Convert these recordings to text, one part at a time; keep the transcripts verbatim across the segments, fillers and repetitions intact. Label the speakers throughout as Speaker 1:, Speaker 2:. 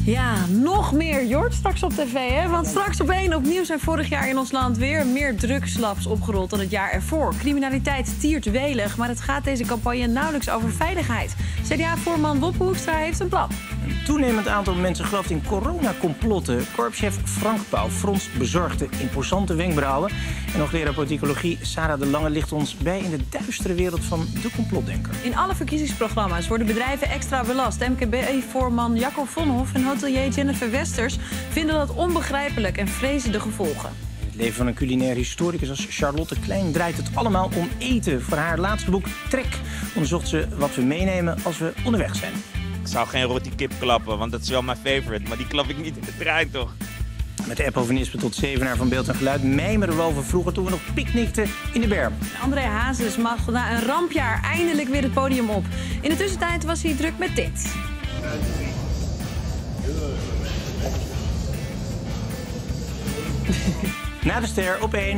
Speaker 1: Ja, nog meer Jort straks op tv, hè? Want straks op één opnieuw zijn vorig jaar in ons land weer meer drugslabs opgerold dan het jaar ervoor. Criminaliteit tiert welig, maar het gaat deze campagne nauwelijks over veiligheid. C D A-voorman Wopke Hoekstra heeft een plan.
Speaker 2: Een toenemend aantal mensen gelooft in coronacomplotten. Korpschef Frank Pauw fronst bezorgde imposante wenkbrauwen. En hoogleraar politicologie Sarah de Lange ligt ons bij in de duistere wereld van de complotdenker.
Speaker 1: In alle verkiezingsprogramma's worden bedrijven extra belast. M K B-voorman Jacco Vonhoff en hotelier Jennifer Westers vinden dat onbegrijpelijk en vrezen de gevolgen.
Speaker 2: In het leven van een culinair historicus als Charlotte Klein draait het allemaal om eten. Voor haar laatste boek Trek onderzocht ze wat we meenemen als we onderweg zijn.
Speaker 3: Ik zou geen roti kip klappen, want dat is wel mijn favorite. Maar die klap ik niet in de trein, toch?
Speaker 2: Met de Eppo van Nispen tot Zevenaar van Beeld en Geluid mijmeren we over vroeger toen we nog picknickten in de berm.
Speaker 1: André Hazes mag na een rampjaar eindelijk weer het podium op. In de tussentijd was hij druk met dit.
Speaker 2: Na de ster op één.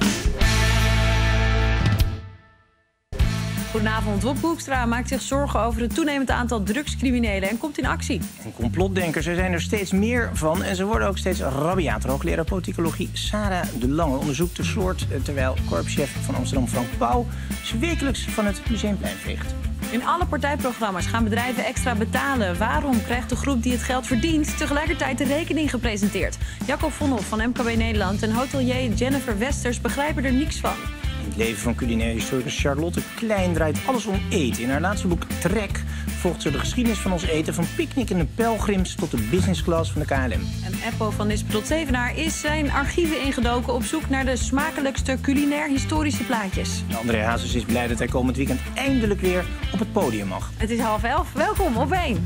Speaker 1: Goedenavond. Wopke Hoekstra maakt zich zorgen over het toenemend aantal drugscriminelen en komt in actie.
Speaker 2: En complotdenkers, er zijn er steeds meer van en ze worden ook steeds rabiater. Hoogleraar politicologie Sarah de Lange onderzoekt de soort, terwijl korpschef van Amsterdam Frank Pauw ze wekelijks van het Museumplein veegt.
Speaker 1: In alle partijprogramma's gaan bedrijven extra betalen. Waarom krijgt de groep die het geld verdient tegelijkertijd de rekening gepresenteerd? Jacco Vonhoff van M K B Nederland en hotelier Jennifer Westers begrijpen er niks van.
Speaker 2: In het leven van culinair historicus Charlotte Klein draait alles om eten. In haar laatste boek Trek volgt ze de geschiedenis van ons eten... van picknickende pelgrims tot de business class van de K L M.
Speaker 1: En Eppo van Nispen tot Zevenaar is zijn archieven ingedoken... op zoek naar de smakelijkste culinair-historische plaatjes.
Speaker 2: André Hazes is blij dat hij komend weekend eindelijk weer op het podium mag.
Speaker 1: Het is half elf. Welkom op één.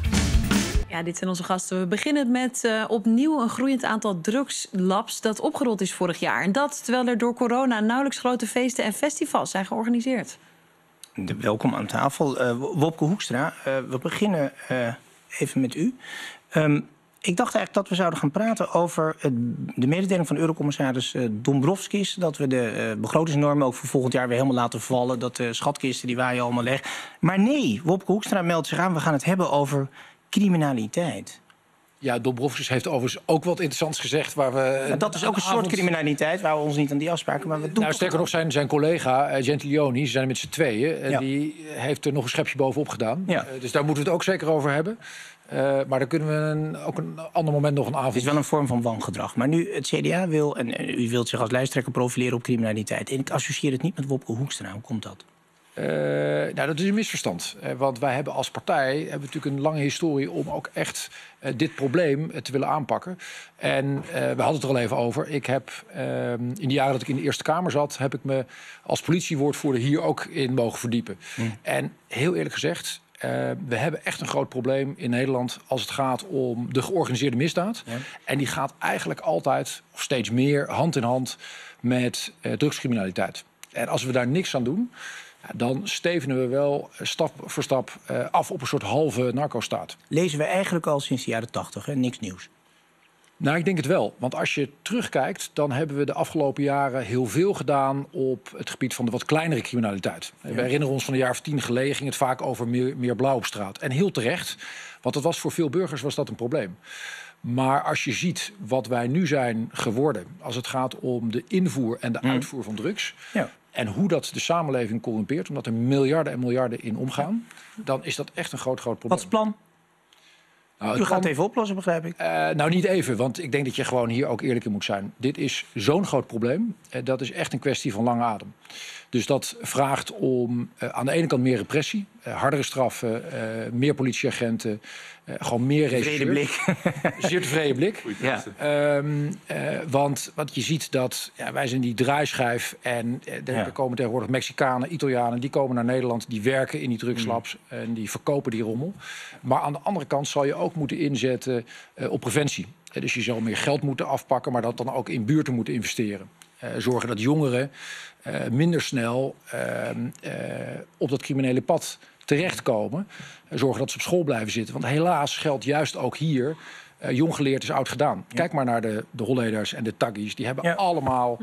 Speaker 1: Ja, dit zijn onze gasten. We beginnen met uh, opnieuw een groeiend aantal drugslabs dat opgerold is vorig jaar. En dat terwijl er door corona nauwelijks grote feesten en festivals zijn georganiseerd.
Speaker 2: De, welkom aan tafel. Uh, Wopke Hoekstra, uh, we beginnen uh, even met u. Um, ik dacht eigenlijk dat we zouden gaan praten over het, de mededeling van Eurocommissaris uh, Dombrovskis. Dat we de uh, begrotingsnormen ook voor volgend jaar weer helemaal laten vallen. Dat de schatkisten die waaien allemaal leeg. Maar nee, Wopke Hoekstra meldt zich aan. We gaan het hebben over criminaliteit.
Speaker 4: Ja, Dombrovskis heeft overigens ook wat interessants gezegd. Waar we
Speaker 2: ja, dat is ook een soort avond... criminaliteit, waar we ons niet aan die afspraken... Maar we doen
Speaker 4: nou, sterker nog, zijn, zijn collega uh, Gentiloni, ze zijn er met z'n tweeën... en ja. die heeft er nog een schepje bovenop gedaan. Ja. Uh, dus daar moeten we het ook zeker over hebben. Uh, maar daar kunnen we een, ook een ander moment nog een avond...
Speaker 2: Het is wel een vorm van wangedrag. Maar nu het C D A wil, en, en u wilt zich als lijsttrekker profileren op criminaliteit... en ik associeer het niet met Wopke Hoekstra. Hoe komt dat?
Speaker 4: Uh, nou, dat is een misverstand. Uh, want wij hebben als partij hebben natuurlijk een lange historie om ook echt uh, dit probleem uh, te willen aanpakken. En uh, we hadden het er al even over. Ik heb uh, in de jaren dat ik in de Eerste Kamer zat, heb ik me als politiewoordvoerder hier ook in mogen verdiepen. Mm. En heel eerlijk gezegd, uh, we hebben echt een groot probleem in Nederland als het gaat om de georganiseerde misdaad. Ja. En die gaat eigenlijk altijd, of steeds meer, hand in hand met uh, drugscriminaliteit. En als we daar niks aan doen, dan stevenen we wel stap voor stap uh, af op een soort halve narco-staat.
Speaker 2: Lezen we eigenlijk al sinds de jaren tachtig, hè? Niks nieuws.
Speaker 4: Nou, ik denk het wel. Want als je terugkijkt, dan hebben we de afgelopen jaren heel veel gedaan op het gebied van de wat kleinere criminaliteit. Ja. We herinneren ons van een jaar of tien geleden ging het vaak over meer, meer blauw op straat. En heel terecht, want dat was voor veel burgers was dat een probleem. Maar als je ziet wat wij nu zijn geworden als het gaat om de invoer en de mm. uitvoer van drugs... Ja. En hoe dat de samenleving corrumpeert, omdat er miljarden en miljarden in omgaan, dan is dat echt een groot, groot probleem.
Speaker 2: Wat is het plan? Nou, U gaat het even oplossen, begrijp ik.
Speaker 4: Uh, nou, niet even, want ik denk dat je gewoon hier ook eerlijk in moet zijn. Dit is zo'n groot probleem. Uh, dat is echt een kwestie van lange adem. Dus dat vraagt om uh, aan de ene kant meer repressie, uh, hardere straffen, uh, meer politieagenten, uh, gewoon meer
Speaker 2: tevreden blik.
Speaker 4: Zeer tevreden blik. Ja. Um, uh, want wat je ziet dat ja, wij zijn die draaischijf en uh, er ja. komen tegenwoordig Mexicanen, Italianen, die komen naar Nederland, die werken in die drugslabs mm. en die verkopen die rommel. Maar aan de andere kant zal je ook moeten inzetten uh, op preventie. Uh, dus je zal meer geld moeten afpakken, maar dat dan ook in buurten moeten investeren. Uh, zorgen dat jongeren uh, minder snel uh, uh, op dat criminele pad terechtkomen. Uh, zorgen dat ze op school blijven zitten. Want helaas geldt juist ook hier, uh, jong geleerd is oud gedaan. Ja. Kijk maar naar de, de Holleders en de Taggies. Die hebben ja. allemaal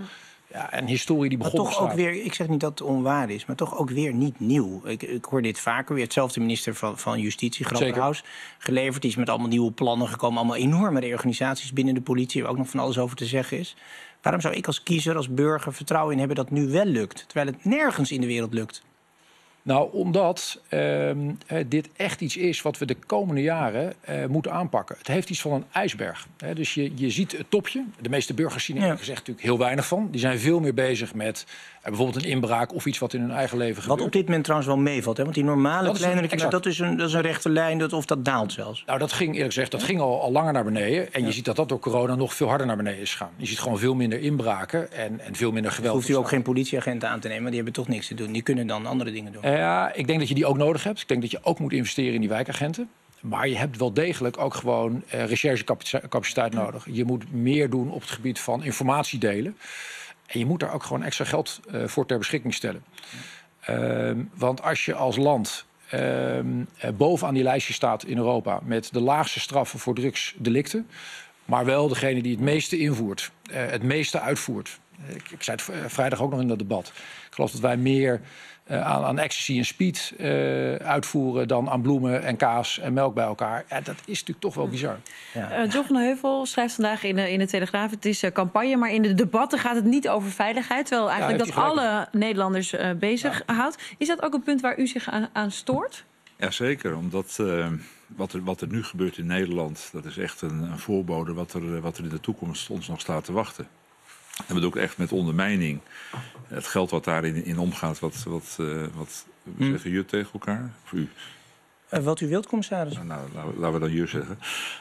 Speaker 4: ja, een historie die
Speaker 2: Maar
Speaker 4: begonnen
Speaker 2: toch ook
Speaker 4: staat.
Speaker 2: weer, ik zeg niet dat het onwaar is, maar toch ook weer niet nieuw. Ik, ik hoor dit vaker weer. Hetzelfde minister van, van Justitie, Grapperhaus, geleverd. Die is met allemaal nieuwe plannen gekomen. Allemaal enorme reorganisaties binnen de politie, waar ook nog van alles over te zeggen is. Waarom zou ik als kiezer, als burger vertrouwen in hebben dat het nu wel lukt? Terwijl het nergens in de wereld lukt.
Speaker 4: Nou, omdat um, uh, dit echt iets is wat we de komende jaren uh, moeten aanpakken. Het heeft iets van een ijsberg. Hè? Dus je, je ziet het topje. De meeste burgers zien er
Speaker 2: Ja.
Speaker 4: gezegd natuurlijk heel weinig van. Die zijn veel meer bezig met uh, bijvoorbeeld een inbraak of iets wat in hun eigen leven
Speaker 2: Wat
Speaker 4: gebeurt.
Speaker 2: op dit moment trouwens wel meevalt. Hè? Want die normale
Speaker 4: Dat is
Speaker 2: kleinere
Speaker 4: een-
Speaker 2: kinderen,
Speaker 4: exact.
Speaker 2: dat is een, dat is een rechte lijn, dat, of dat daalt zelfs.
Speaker 4: Nou, dat ging eerlijk gezegd, dat ging al, al langer naar beneden. En je ziet dat dat door corona nog veel harder naar beneden is gegaan. Je ziet gewoon veel minder inbraken en, en veel minder geweld.
Speaker 2: Hoeft u ook
Speaker 4: ontstaan.
Speaker 2: geen politieagenten aan te nemen, maar die hebben toch niks te doen. Die kunnen dan andere dingen doen.
Speaker 4: Uh, Ja, ik denk dat je die ook nodig hebt. Ik denk dat je ook moet investeren in die wijkagenten. Maar je hebt wel degelijk ook gewoon uh, recherchecapaciteit nodig. Je moet meer doen op het gebied van informatie delen. En je moet daar ook gewoon extra geld uh, voor ter beschikking stellen. Uh, want als je als land uh, uh, bovenaan die lijstje staat in Europa met de laagste straffen voor drugsdelicten, maar wel degene die het meeste invoert, uh, het meeste uitvoert. Ik, ik zei het v- vrijdag ook nog in dat debat. Ik geloof dat wij meer uh, aan, aan ecstasy en speed uh, uitvoeren dan aan bloemen en kaas en melk bij elkaar. Ja, dat is natuurlijk toch wel bizar.
Speaker 2: Ja.
Speaker 1: Uh, John van Heuvel schrijft vandaag in de, in de Telegraaf... het is uh, campagne, maar in de debatten gaat het niet over veiligheid. Terwijl eigenlijk
Speaker 4: heeft
Speaker 1: dat
Speaker 4: hij gelijk
Speaker 1: alle Nederlanders uh, bezig houdt. Is dat ook een punt waar u zich aan, aan stoort?
Speaker 5: Jazeker, omdat uh, wat, er, wat er nu gebeurt in Nederland, dat is echt een, een voorbode wat er, wat er in de toekomst ons nog staat te wachten. En we doen ook echt met ondermijning. Het geld wat daarin in omgaat, wat, wat, uh, wat
Speaker 2: Hmm.
Speaker 5: zeggen jullie tegen elkaar? Of u?
Speaker 2: Uh, wat u wilt, commissaris.
Speaker 5: Nou, nou, laten, we, laten we dan jullie zeggen.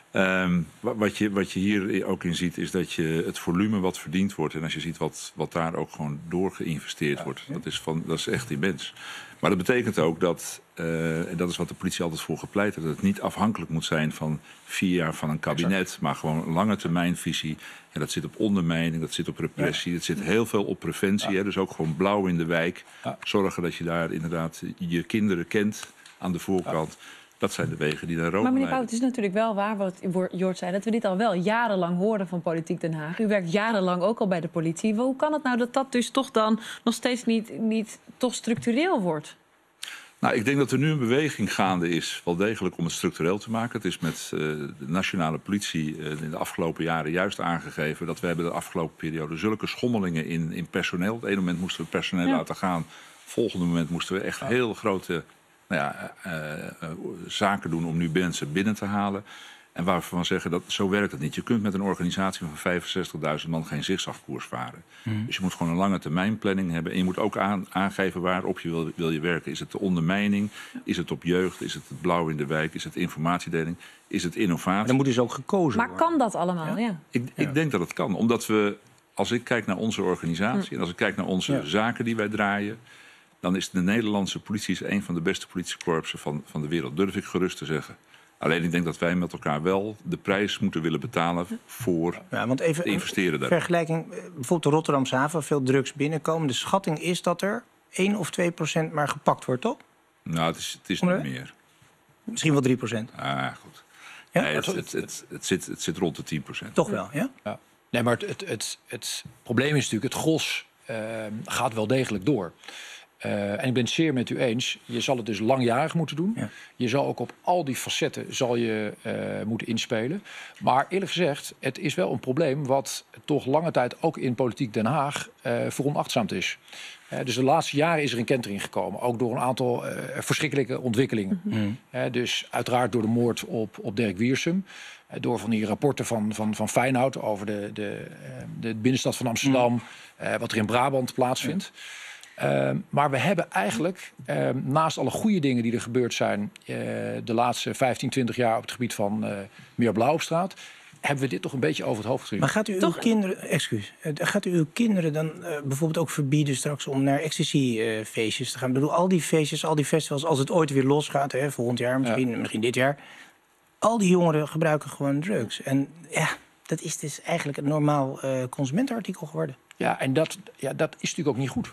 Speaker 5: Um, wat, je, wat je hier ook in ziet, is dat je het volume wat verdiend wordt, en als je ziet wat, wat daar ook gewoon door geïnvesteerd ja, wordt, ja. Dat, is van, dat is echt immens. Maar dat betekent ook dat, uh, en dat is wat de politie altijd voor gepleit heeft, dat het niet afhankelijk moet zijn van vier jaar van een kabinet, exact. Maar gewoon een lange termijnvisie. En dat zit op ondermijning, dat zit op repressie, ja. Dat zit heel veel op preventie. Ja. Hè, dus ook gewoon blauw in de wijk. Ja. Zorgen dat je daar inderdaad je kinderen kent aan de voorkant. Ja. Dat zijn de wegen die daar ook.
Speaker 1: Maar meneer Pauw, het is natuurlijk wel waar wat Jort zei, dat we dit al wel jarenlang horen van Politiek Den Haag. U werkt jarenlang ook al bij de politie. Hoe kan het nou dat dat dus toch dan nog steeds niet, niet toch structureel wordt?
Speaker 5: Nou, ik denk dat er nu een beweging gaande is, wel degelijk om het structureel te maken. Het is met uh, de nationale politie uh, in de afgelopen jaren juist aangegeven dat we hebben de afgelopen periode zulke schommelingen in, in personeel. Op het ene moment moesten we personeel ja. laten gaan. Op het volgende moment moesten we echt ja. heel grote nou ja, uh, uh, zaken doen om nu mensen binnen te halen. En waarvan we zeggen dat zo werkt het niet. Je kunt met een organisatie van vijfenzestigduizend man geen zigzagkoers varen. Mm. Dus je moet gewoon een lange termijn planning hebben. En je moet ook aan, aangeven waarop je wil, wil je werken. Is het de ondermijning? Is het op jeugd? Is het het blauw in de wijk? Is het informatiedeling? Is het innovatie? Maar
Speaker 2: dan moet dus ook gekozen
Speaker 1: maar
Speaker 2: worden.
Speaker 1: Maar kan dat allemaal? Ja.
Speaker 5: Ja. Ik, ik
Speaker 2: ja.
Speaker 5: denk dat het kan. Omdat we, als ik kijk naar onze organisatie mm. en als ik kijk naar onze ja. zaken die wij draaien, dan is de Nederlandse politie is een van de beste politiekorpsen van, van de wereld. Durf ik gerust te zeggen. Alleen ik denk dat wij met elkaar wel de prijs moeten willen betalen voor
Speaker 2: ja, want even
Speaker 5: te investeren daar.
Speaker 2: Vergelijking, bijvoorbeeld de Rotterdamse haven, veel drugs binnenkomen. De schatting is dat er één of twee procent maar gepakt wordt, toch?
Speaker 5: Nou, het is, het is niet meer.
Speaker 2: Misschien wel drie procent.
Speaker 5: Ah, goed.
Speaker 2: Ja?
Speaker 5: Nee, het, het, het, het, zit, het zit rond de tien procent.
Speaker 2: Toch wel, ja?
Speaker 4: Ja. Nee, maar het, het, het, het probleem is natuurlijk, het gros uh, gaat wel degelijk door. Uh, en ik ben het zeer met u eens. Je zal het dus langjarig moeten doen. Ja. Je zal ook op al die facetten zal je, uh, moeten inspelen. Maar eerlijk gezegd, het is wel een probleem wat toch lange tijd ook in Politiek Den Haag uh, veronachtzaamd is. Uh, dus de laatste jaren is er een kentering gekomen. Ook door een aantal uh, verschrikkelijke ontwikkelingen. Mm-hmm. Uh, dus uiteraard door de moord op, op Dirk Wiersum. Uh, door van die rapporten van, van, van Feyenoord over de, de, uh, de binnenstad van Amsterdam. Mm. Uh, wat er in Brabant plaatsvindt. Ja. Uh, maar we hebben eigenlijk, uh, naast alle goede dingen die er gebeurd zijn uh, de laatste vijftien, twintig jaar op het gebied van uh, meer blauw op straat, hebben we dit toch een beetje over het hoofd getrokken.
Speaker 2: Maar gaat u uw toch? kinderen, excuus, gaat u uw kinderen dan uh, bijvoorbeeld ook verbieden straks om naar ecstasy-feestjes uh, te gaan? Ik bedoel, al die feestjes, al die festivals, als het ooit weer losgaat, hè, volgend jaar, misschien, ja. misschien dit jaar, al die jongeren gebruiken gewoon drugs. En ja, dat is dus eigenlijk een normaal uh, consumentenartikel geworden.
Speaker 4: Ja, en dat, ja, dat is natuurlijk ook niet goed.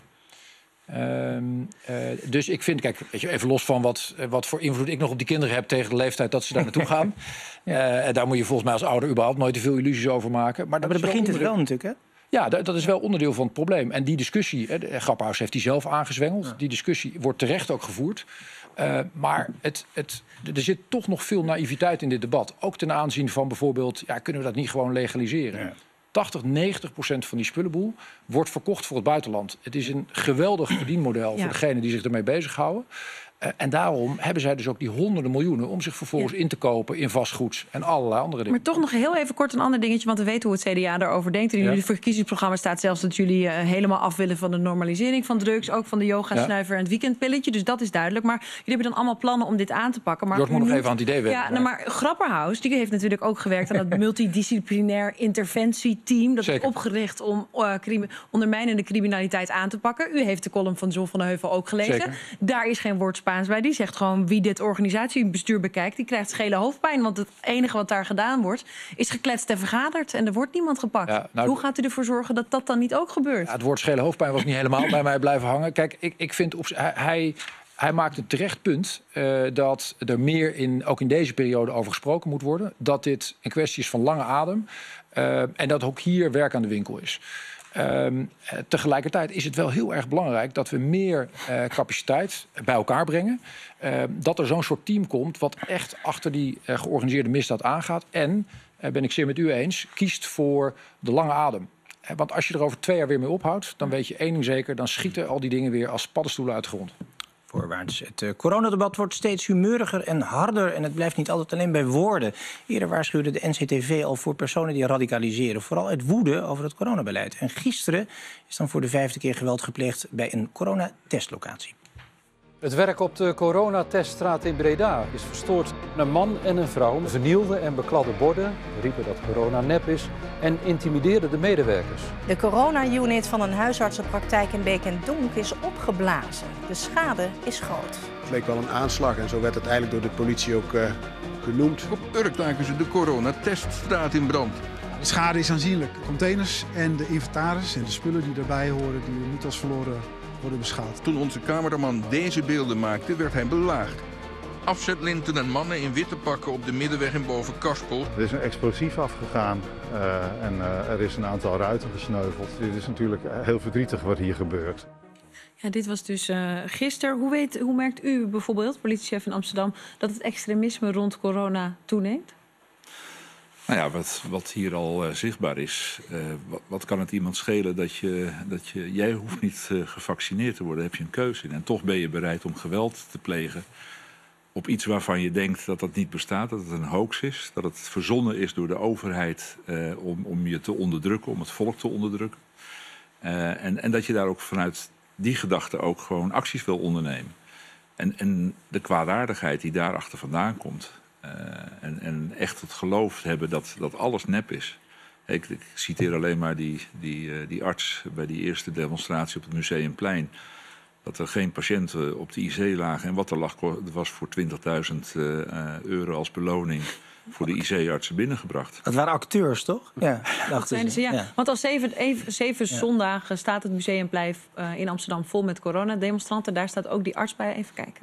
Speaker 4: Um, uh, dus ik vind, kijk, weet je, even los van wat, wat voor invloed ik nog op die kinderen heb tegen de leeftijd dat ze daar naartoe gaan. ja. uh, daar moet je volgens mij als ouder überhaupt nooit te veel illusies over maken. Maar,
Speaker 2: maar dat begint het wel natuurlijk, hè?
Speaker 4: Ja, dat is wel onderdeel van het probleem. En die discussie, hè, Grapperhaus heeft die zelf aangezwengeld. Ja. Die discussie wordt terecht ook gevoerd. Uh, maar het, het, er zit toch nog veel naïviteit in dit debat. Ook ten aanzien van bijvoorbeeld, ja, kunnen we dat niet gewoon legaliseren? Ja. tachtig, negentig procent van die spullenboel wordt verkocht voor het buitenland. Het is een geweldig verdienmodel ja. voor degenen die zich ermee bezighouden. Uh, en daarom hebben zij dus ook die honderden miljoenen om zich vervolgens ja. in te kopen in vastgoed en allerlei andere dingen.
Speaker 1: Maar toch nog heel even kort een ander dingetje, want we weten hoe het C D A daarover denkt. In jullie ja. verkiezingsprogramma staat zelfs dat jullie uh, helemaal af willen van de normalisering van drugs, ook van de yoga, ja. snuiver en het weekendpilletje. Dus dat is duidelijk. Maar jullie hebben dan allemaal plannen om dit aan te pakken. Maar
Speaker 4: Jort moet nog even aan het idee werken.
Speaker 1: Ja, nou, maar Grapperhaus, die heeft natuurlijk ook gewerkt aan het multidisciplinair interventieteam. Dat Zeker. is opgericht om uh, crimi- ondermijnende criminaliteit aan te pakken. U heeft de column van John van der Heuvel ook gelezen. Zeker. Daar is geen woord Spaans bij. Die zegt gewoon wie dit organisatiebestuur bekijkt, die krijgt schele hoofdpijn. Want het enige wat daar gedaan wordt, is gekletst en vergaderd. En er wordt niemand gepakt. Ja, nou, hoe gaat u ervoor zorgen dat dat dan niet ook gebeurt?
Speaker 4: Ja, het woord schele hoofdpijn was niet helemaal bij mij blijven hangen. Kijk, ik, ik vind, op, hij, hij maakt een terecht punt uh, dat er meer in, ook in deze periode over gesproken moet worden. Dat dit een kwestie is van lange adem. Uh, en dat ook hier werk aan de winkel is. Um, tegelijkertijd is het wel heel erg belangrijk dat we meer uh, capaciteit bij elkaar brengen. Uh, dat er zo'n soort team komt wat echt achter die uh, georganiseerde misdaad aangaat. En, uh, ben ik zeer met u eens, kiest voor de lange adem. Uh, want als je er over twee jaar weer mee ophoudt, dan weet je één ding zeker, dan schieten al die dingen weer als paddenstoelen uit de grond.
Speaker 2: Voorwaarts. Het uh, coronadebat wordt steeds humeuriger en harder en het blijft niet altijd alleen bij woorden. Eerder waarschuwde de N C T V al voor personen die radicaliseren, vooral uit woede over het coronabeleid. En gisteren is dan voor de vijfde keer geweld gepleegd bij een coronatestlocatie.
Speaker 6: Het werk op de coronateststraat in Breda is verstoord. Een man en een vrouw vernielden en bekladden borden, riepen dat corona nep is en intimideerden de medewerkers.
Speaker 7: De corona-unit van een huisartsenpraktijk in Beek en Donk is opgeblazen. De schade is groot.
Speaker 8: Het leek wel een aanslag en zo werd het eigenlijk door de politie ook uh, genoemd.
Speaker 9: Op Urk staken ze de coronateststraat in brand.
Speaker 10: De schade is aanzienlijk. De containers en de inventaris en de spullen die daarbij horen, die niet als verloren worden beschouwd.
Speaker 9: Toen onze cameraman deze beelden maakte, werd hij belaagd. Afzetlinten en mannen in witte pakken op de middenweg in Bovenkarspel.
Speaker 11: Er is een explosief afgegaan uh, en uh, er is een aantal ruiten gesneuveld. Dit is natuurlijk heel verdrietig wat hier gebeurt.
Speaker 1: Ja, dit was dus uh, gisteren. Hoe, weet, hoe merkt u bijvoorbeeld, politiechef in Amsterdam, dat het extremisme rond corona toeneemt?
Speaker 5: Nou ja, wat, wat hier al uh, zichtbaar is, uh, wat, wat kan het iemand schelen dat je, dat je... Jij hoeft niet uh, gevaccineerd te worden, daar heb je een keuze in. En toch ben je bereid om geweld te plegen op iets waarvan je denkt dat dat niet bestaat, dat het een hoax is. Dat het verzonnen is door de overheid uh, om, om je te onderdrukken, om het volk te onderdrukken. Uh, en, en dat je daar ook vanuit die gedachte ook gewoon acties wil ondernemen. En, en de kwaadaardigheid die daarachter vandaan komt. Uh, en, en echt het geloof hebben dat, dat alles nep is. Ik, ik citeer alleen maar die, die, uh, die arts bij die eerste demonstratie op het Museumplein. Dat er geen patiënten op de I C lagen. En wat er lag was voor twintigduizend uh, euro als beloning voor de I C-artsen binnengebracht.
Speaker 2: Dat waren acteurs, toch? Ja,
Speaker 1: dat zijn ze, ja. ja. Want al zeven, even, zeven ja. zondagen staat het Museumplein uh, in Amsterdam vol met coronademonstranten. Daar staat ook die arts bij. Even kijken.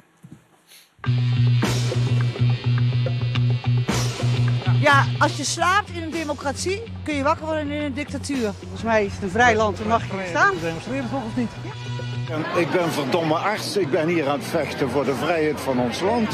Speaker 12: Ja, als je slaapt in een democratie, kun je wakker worden in een dictatuur. Volgens mij is het een vrij land, dan mag je niet staan.
Speaker 10: Demonstreren volgens niet.
Speaker 13: Ja. Ik ben verdomme arts, ik ben hier aan het vechten voor de vrijheid van ons land.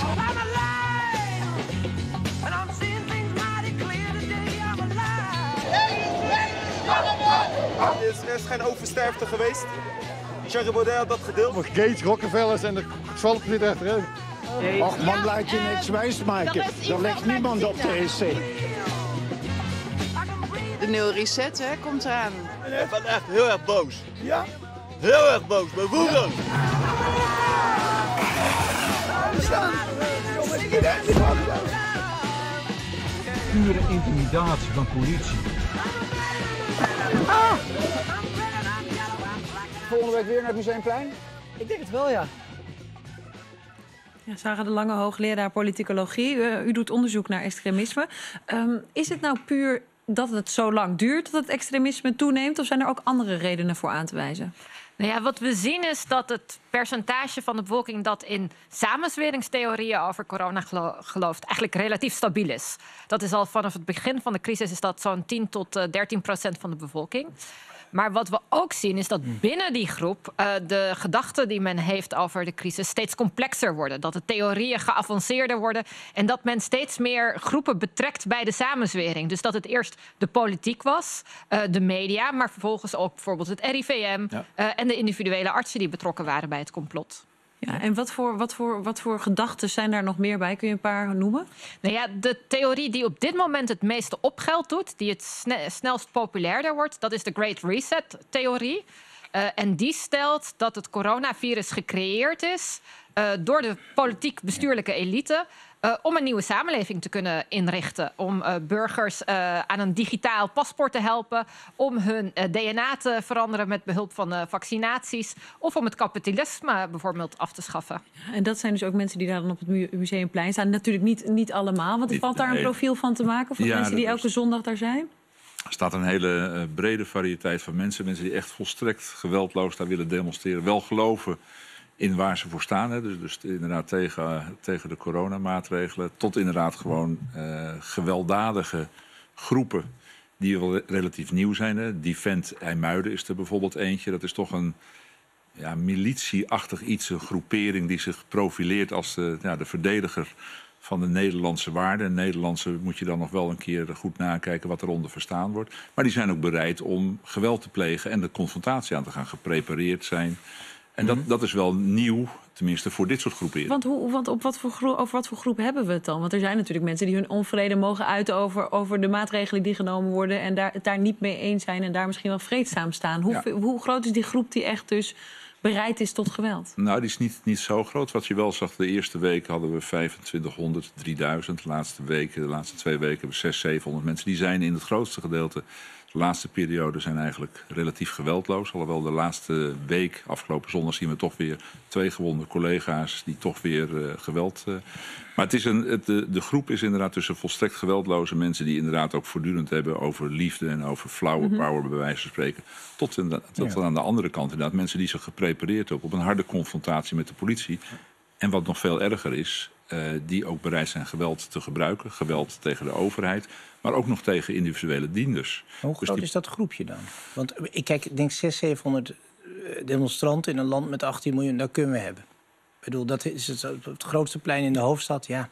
Speaker 14: Er is geen oversterfte geweest. Thierry Baudet had dat gedeeld.
Speaker 11: Gates, Rockefellers en de zwalp zit achterin.
Speaker 13: Och man, laat je niks wijsmaken. Er ligt niemand op de E C.
Speaker 15: De nieuwe reset hè, komt eraan.
Speaker 14: Ik ben echt heel erg boos. Ja? Heel erg boos, maar woedend.
Speaker 4: Pure intimidatie van politie.
Speaker 12: Ah!
Speaker 10: Volgende week weer naar het Museumplein?
Speaker 12: Ik denk het wel, ja.
Speaker 1: Ja, Sarah de Lange, hoogleraar politicologie. Uh, u doet onderzoek naar extremisme. Um, is het nou puur dat het zo lang duurt dat het extremisme toeneemt? Of zijn er ook andere redenen voor aan te wijzen?
Speaker 16: Nou ja, wat we zien is dat het percentage van de bevolking dat in samenzweringstheorieën over corona gelo- gelooft eigenlijk relatief stabiel is. Dat is al vanaf het begin van de crisis is dat zo'n tien tot dertien procent van de bevolking. Maar wat we ook zien is dat binnen die groep uh, de gedachten die men heeft over de crisis steeds complexer worden. Dat de theorieën geavanceerder worden en dat men steeds meer groepen betrekt bij de samenzwering. Dus dat het eerst de politiek was, uh, de media, maar vervolgens ook bijvoorbeeld het R I V M ja. uh, en de individuele artsen die betrokken waren bij het complot.
Speaker 1: Ja, en wat voor, wat, voor, wat voor gedachten zijn daar nog meer bij? Kun je een paar noemen?
Speaker 16: Nou ja, de theorie die op dit moment het meeste opgeld doet, die het sne- snelst populairder wordt, dat is de Great Reset-theorie. Uh, en die stelt dat het coronavirus gecreëerd is uh, door de politiek-bestuurlijke elite Uh, om een nieuwe samenleving te kunnen inrichten. Om uh, burgers uh, aan een digitaal paspoort te helpen. Om hun uh, D N A te veranderen met behulp van uh, vaccinaties. Of om het kapitalisme bijvoorbeeld af te schaffen.
Speaker 1: En dat zijn dus ook mensen die daar dan op het Museumplein staan. Natuurlijk niet, niet allemaal, want er valt daar een profiel van te maken. Van ja, mensen die elke zondag daar zijn.
Speaker 5: Er staat een hele uh, brede variëteit van mensen. Mensen die echt volstrekt geweldloos daar willen demonstreren. Wel geloven in waar ze voor staan. Hè. Dus, dus inderdaad tegen, uh, tegen de coronamaatregelen. Tot inderdaad gewoon uh, gewelddadige groepen die wel relatief nieuw zijn. Hè. Defend IJmuiden is er bijvoorbeeld eentje. Dat is toch een ja, militie-achtig iets. Een groepering die zich profileert als de, ja, de verdediger van de Nederlandse waarden. En Nederlandse moet je dan nog wel een keer goed nakijken wat eronder verstaan wordt. Maar die zijn ook bereid om geweld te plegen en de confrontatie aan te gaan. Geprepareerd zijn. En dat, dat is wel nieuw, tenminste voor dit soort groeperen.
Speaker 1: Want, hoe, want op wat voor gro- over wat voor groep hebben we het dan? Want er zijn natuurlijk mensen die hun onvrede mogen uiten over, over de maatregelen die genomen worden en daar, het daar niet mee eens zijn en daar misschien wel vreedzaam staan. Hoe, ja. hoe groot is die groep die echt dus bereid is tot geweld?
Speaker 5: Nou, die is niet, niet zo groot. Wat je wel zag, de eerste week hadden we vijfentwintighonderd, drieduizend. De laatste weken, de laatste twee weken hebben we zeshonderd, zevenhonderd mensen. Die zijn in het grootste gedeelte. De laatste periode zijn eigenlijk relatief geweldloos. Alhoewel de laatste week, afgelopen zondag, zien we toch weer twee gewonde collega's die toch weer uh, geweld. Uh. Maar het is een, het, de, de groep is inderdaad tussen volstrekt geweldloze mensen die inderdaad ook voortdurend hebben over liefde en over flower power, mm-hmm. bij wijze van spreken. Tot, in de, tot ja. aan de andere kant inderdaad mensen die zich geprepareerd hebben op een harde confrontatie met de politie. En wat nog veel erger is, uh, die ook bereid zijn geweld te gebruiken. Geweld tegen de overheid, maar ook nog tegen individuele dienders.
Speaker 2: Hoe groot dus die... is dat groepje dan? Want ik kijk, ik denk zeshonderd, zevenhonderd demonstranten in een land met achttien miljoen, dat kunnen we hebben. Ik bedoel, dat is het, het grootste plein in de hoofdstad, ja.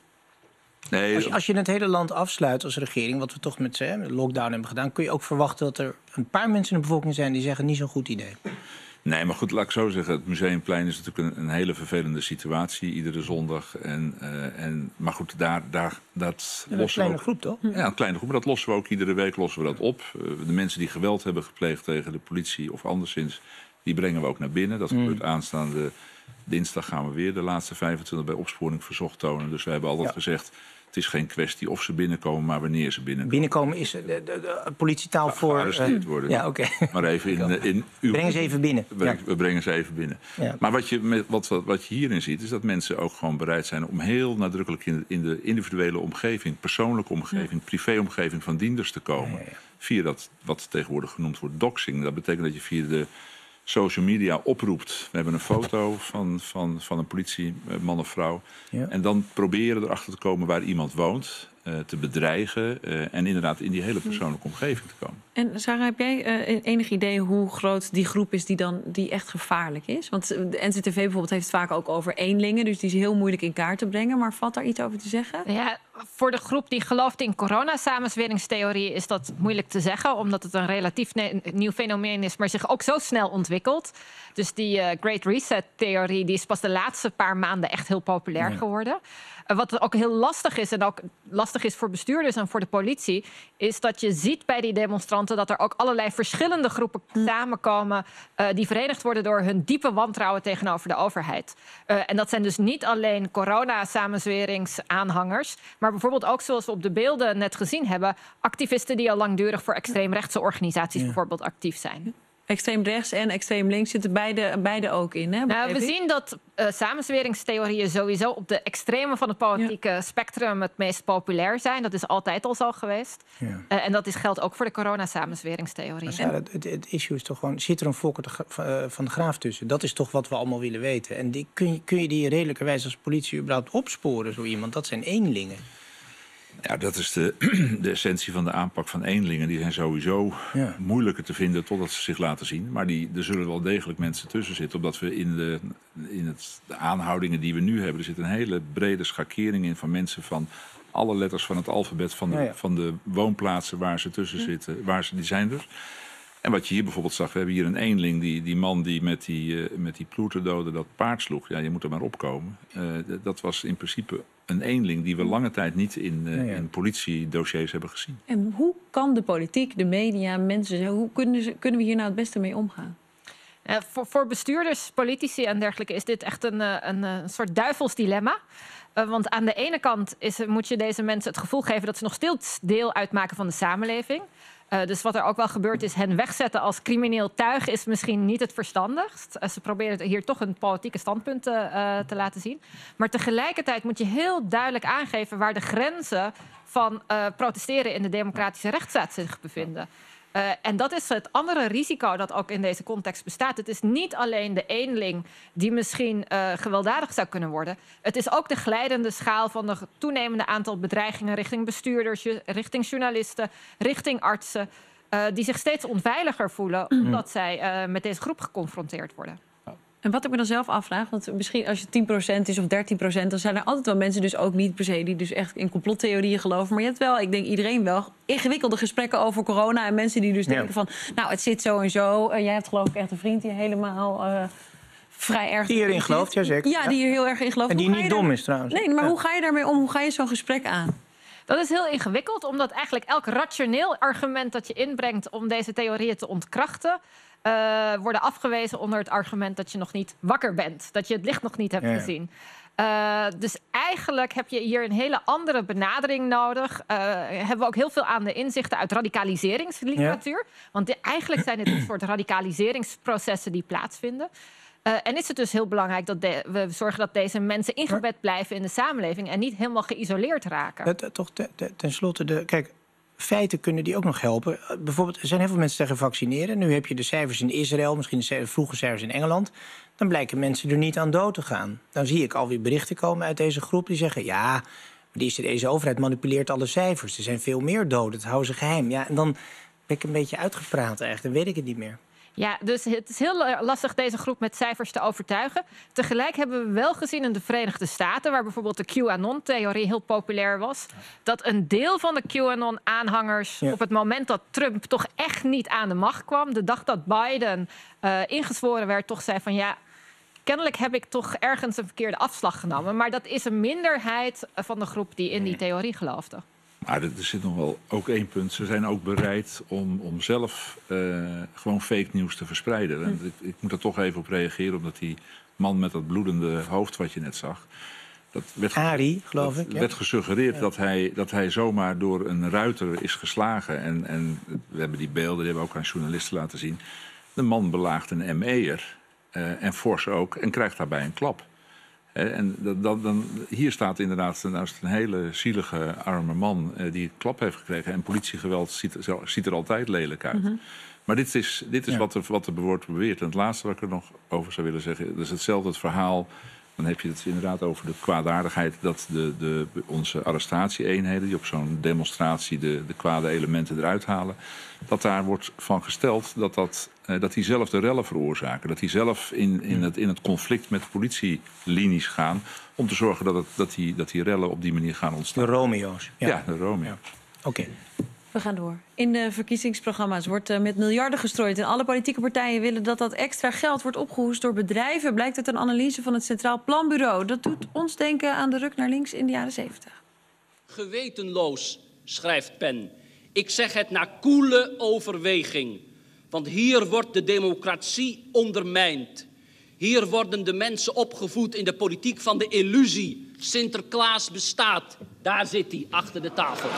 Speaker 2: Nee, als, je, als je het hele land afsluit als regering, wat we toch met de lockdown hebben gedaan, kun je ook verwachten dat er een paar mensen in de bevolking zijn die zeggen niet zo'n goed idee.
Speaker 5: Nee, maar goed, laat ik zo zeggen. Het Museumplein is natuurlijk een, een hele vervelende situatie iedere zondag. En, uh, en, maar goed, daar, daar, dat
Speaker 2: ja, lossen een kleine we ook, groep, toch?
Speaker 5: Ja, een kleine groep. Maar dat lossen we ook iedere week lossen we dat op. Uh, de mensen die geweld hebben gepleegd tegen de politie of anderszins, die brengen we ook naar binnen. Dat mm. gebeurt aanstaande dinsdag gaan we weer de laatste vijfentwintig bij opsporing verzocht tonen. Dus we hebben altijd ja. gezegd, het is geen kwestie of ze binnenkomen, maar wanneer ze binnenkomen.
Speaker 2: Binnenkomen is de, de, de politietaal ja, voor...
Speaker 5: Gearresteerd worden.
Speaker 2: Ja, oké. Okay.
Speaker 5: Maar even in... in uw,
Speaker 2: Breng ze even binnen.
Speaker 5: We, ja. we brengen ze even binnen. Ja. Maar wat je, met, wat, wat, wat je hierin ziet, is dat mensen ook gewoon bereid zijn om heel nadrukkelijk in de, in de individuele omgeving, persoonlijke omgeving, ja. privéomgeving van dienders te komen. Ja, ja, ja. Via dat wat tegenwoordig genoemd wordt doxing. Dat betekent dat je via de social media oproept. We hebben een foto van, van, van een politieman of vrouw. Ja. En dan proberen erachter te komen waar iemand woont. Uh, te bedreigen. Uh, en inderdaad in die hele persoonlijke omgeving te komen.
Speaker 1: En Sarah, heb jij uh, enig idee hoe groot die groep is die, dan, die echt gevaarlijk is? Want de N C T V bijvoorbeeld heeft het vaak ook over eenlingen. Dus die is heel moeilijk in kaart te brengen. Maar valt daar iets over te zeggen?
Speaker 16: Ja, voor de groep die gelooft in coronasamenzweringstheorie is dat moeilijk te zeggen. Omdat het een relatief ne- nieuw fenomeen is, maar zich ook zo snel ontwikkelt. Dus die uh, Great Reset-theorie die is pas de laatste paar maanden echt heel populair ja. geworden. Uh, wat ook heel lastig is en ook lastig is voor bestuurders en voor de politie, is dat je ziet bij die demonstranten dat er ook allerlei verschillende groepen samenkomen uh, die verenigd worden door hun diepe wantrouwen tegenover de overheid. Uh, en dat zijn dus niet alleen corona-samenzweringsaanhangers, maar bijvoorbeeld ook, zoals we op de beelden net gezien hebben, activisten die al langdurig voor extreemrechtse organisaties ja. bijvoorbeeld actief zijn.
Speaker 1: Extreem rechts en extreem links zitten beide, beide ook in, hè?
Speaker 16: Nou, we zien dat uh, samenzweringstheorieën sowieso op de extreme van het politieke ja. spectrum het meest populair zijn. Dat is altijd al zo geweest. Ja. Uh, en dat is, geldt ook voor de coronasamenzweringstheorie.
Speaker 2: Ja, het, het, het issue is toch gewoon, zit er een Volker de, uh, van de Graaf tussen? Dat is toch wat we allemaal willen weten. En die, kun, je, kun je die redelijkerwijs als politie überhaupt opsporen, zo iemand? Dat zijn eenlingen.
Speaker 5: Ja, dat is de, de essentie van de aanpak van eenlingen. Die zijn sowieso ja. moeilijker te vinden totdat ze zich laten zien. Maar die, er zullen wel degelijk mensen tussen zitten. Omdat we in, de, in het, de aanhoudingen die we nu hebben... er zit een hele brede schakering in van mensen van alle letters van het alfabet... van de, ja, ja. van de woonplaatsen waar ze tussen zitten. Waar ze, die zijn er. En wat je hier bijvoorbeeld zag, we hebben hier een eenling... die, die man die met die, uh, met die ploeterdode dat paard sloeg. Ja, je moet er maar opkomen. Uh, dat was in principe een eenling die we lange tijd niet in, uh, ja, ja. in politiedossiers hebben gezien.
Speaker 1: En hoe kan de politiek, de media, mensen... hoe kunnen, ze, kunnen we hier nou het beste mee omgaan?
Speaker 16: Uh, voor, voor bestuurders, politici en dergelijke... is dit echt een, een, een soort duivels dilemma. Uh, want aan de ene kant is, moet je deze mensen het gevoel geven... dat ze nog steeds deel uitmaken van de samenleving... Uh, dus wat er ook wel gebeurt is hen wegzetten als crimineel tuig... is misschien niet het verstandigst. Uh, ze proberen hier toch een politieke standpunt uh, te laten zien. Maar tegelijkertijd moet je heel duidelijk aangeven... waar de grenzen van uh, protesteren in de democratische rechtsstaat zich bevinden. Uh, en dat is het andere risico dat ook in deze context bestaat. Het is niet alleen de eenling die misschien uh, gewelddadig zou kunnen worden. Het is ook de glijdende schaal van het toenemende aantal bedreigingen... richting bestuurders, richting journalisten, richting artsen... Uh, die zich steeds onveiliger voelen omdat mm. zij uh, met deze groep geconfronteerd worden.
Speaker 1: En wat ik me dan zelf afvraag, want misschien als je tien procent is of dertien procent... dan zijn er altijd wel mensen, dus ook niet per se... die dus echt in complottheorieën geloven. Maar je hebt wel, ik denk iedereen wel, ingewikkelde gesprekken over corona... en mensen die dus ja. denken van, nou, het zit zo en zo. Uh, jij hebt geloof ik echt een vriend die helemaal uh, vrij erg...
Speaker 2: Die hierin gelooft, ja zeker.
Speaker 1: Ja, die hier heel erg in gelooft.
Speaker 2: En die niet dom is trouwens.
Speaker 1: Nee, maar
Speaker 2: ja.
Speaker 1: hoe ga je daarmee om? Hoe ga je zo'n gesprek aan?
Speaker 16: Dat is heel ingewikkeld, omdat eigenlijk elk rationeel argument dat je inbrengt... om deze theorieën te ontkrachten... Uh, worden afgewezen onder het argument dat je nog niet wakker bent. Dat je het licht nog niet hebt ja, ja. gezien. Uh, dus eigenlijk heb je hier een hele andere benadering nodig. Uh, hebben we ook heel veel aan de inzichten uit radicaliseringsliteratuur. Ja. Want de, eigenlijk zijn het een soort radicaliseringsprocessen die plaatsvinden. Uh, en is het dus heel belangrijk dat de, we zorgen dat deze mensen ingebed blijven in de samenleving... en niet helemaal geïsoleerd raken.
Speaker 2: Het, toch te, te, ten slotte, de, kijk... feiten kunnen die ook nog helpen. Bijvoorbeeld, er zijn heel veel mensen tegen vaccineren. Nu heb je de cijfers in Israël, misschien de vroege cijfers in Engeland. Dan blijken mensen er niet aan dood te gaan. Dan zie ik alweer berichten komen uit deze groep die zeggen... ja, deze, deze overheid manipuleert alle cijfers. Er zijn veel meer doden, het houden ze geheim. Ja, en dan ben ik een beetje uitgepraat eigenlijk. Dan weet ik het niet meer.
Speaker 16: Ja, dus het is heel lastig deze groep met cijfers te overtuigen. Tegelijk hebben we wel gezien in de Verenigde Staten... waar bijvoorbeeld de QAnon-theorie heel populair was... dat een deel van de QAnon-aanhangers... Ja. op het moment dat Trump toch echt niet aan de macht kwam... de dag dat Biden uh, ingezworen werd, toch zei van... ja, kennelijk heb ik toch ergens een verkeerde afslag genomen. Maar dat is een minderheid van de groep die in die theorie geloofde.
Speaker 5: Maar er zit nog wel ook één punt. Ze zijn ook bereid om, om zelf uh, gewoon fake nieuws te verspreiden. En ik, ik moet er toch even op reageren, omdat die man met dat bloedende hoofd wat je net zag... Dat werd,
Speaker 2: Ari, geloof
Speaker 5: dat
Speaker 2: ik. Ja.
Speaker 5: werd gesuggereerd ja. dat, hij, dat hij zomaar door een ruiter is geslagen. En, en we hebben die beelden, die hebben we ook aan journalisten laten zien. De man belaagt een M E'er, uh, en fors ook, en krijgt daarbij een klap. En dat, dat, dan, hier staat inderdaad nou is het een hele zielige, arme man... Uh, die een klap heeft gekregen. En politiegeweld ziet, ziet er altijd lelijk uit. Mm-hmm. Maar dit is, dit is ja. wat er, wat er wordt beweerd. En het laatste wat ik er nog over zou willen zeggen... dat is hetzelfde het verhaal... dan heb je het inderdaad over de kwaadaardigheid... dat de, de, onze arrestatieeenheden... die op zo'n demonstratie de, de kwade elementen eruit halen... dat daar wordt van gesteld dat, dat, uh, dat die zelf de rellen veroorzaken. Dat die zelf in, in, het, in het conflict met politielinies gaan... om te zorgen dat, het, dat, die, dat die rellen op die manier gaan ontstaan.
Speaker 2: De Romeo's.
Speaker 5: Ja, ja de Romeo's.
Speaker 2: Ja. Oké. Okay.
Speaker 1: We gaan door. In de verkiezingsprogramma's wordt uh, met miljarden gestrooid... en alle politieke partijen willen dat dat extra geld wordt opgehoest door bedrijven... blijkt uit een analyse van het Centraal Planbureau. Dat doet ons denken aan de ruk naar links in de jaren zeventig.
Speaker 17: Gewetenloos, schrijft Pen. Ik zeg het na koele overweging. Want hier wordt de democratie ondermijnd. Hier worden de mensen opgevoed in de politiek van de illusie. Sinterklaas bestaat. Daar zit hij, achter de tafel.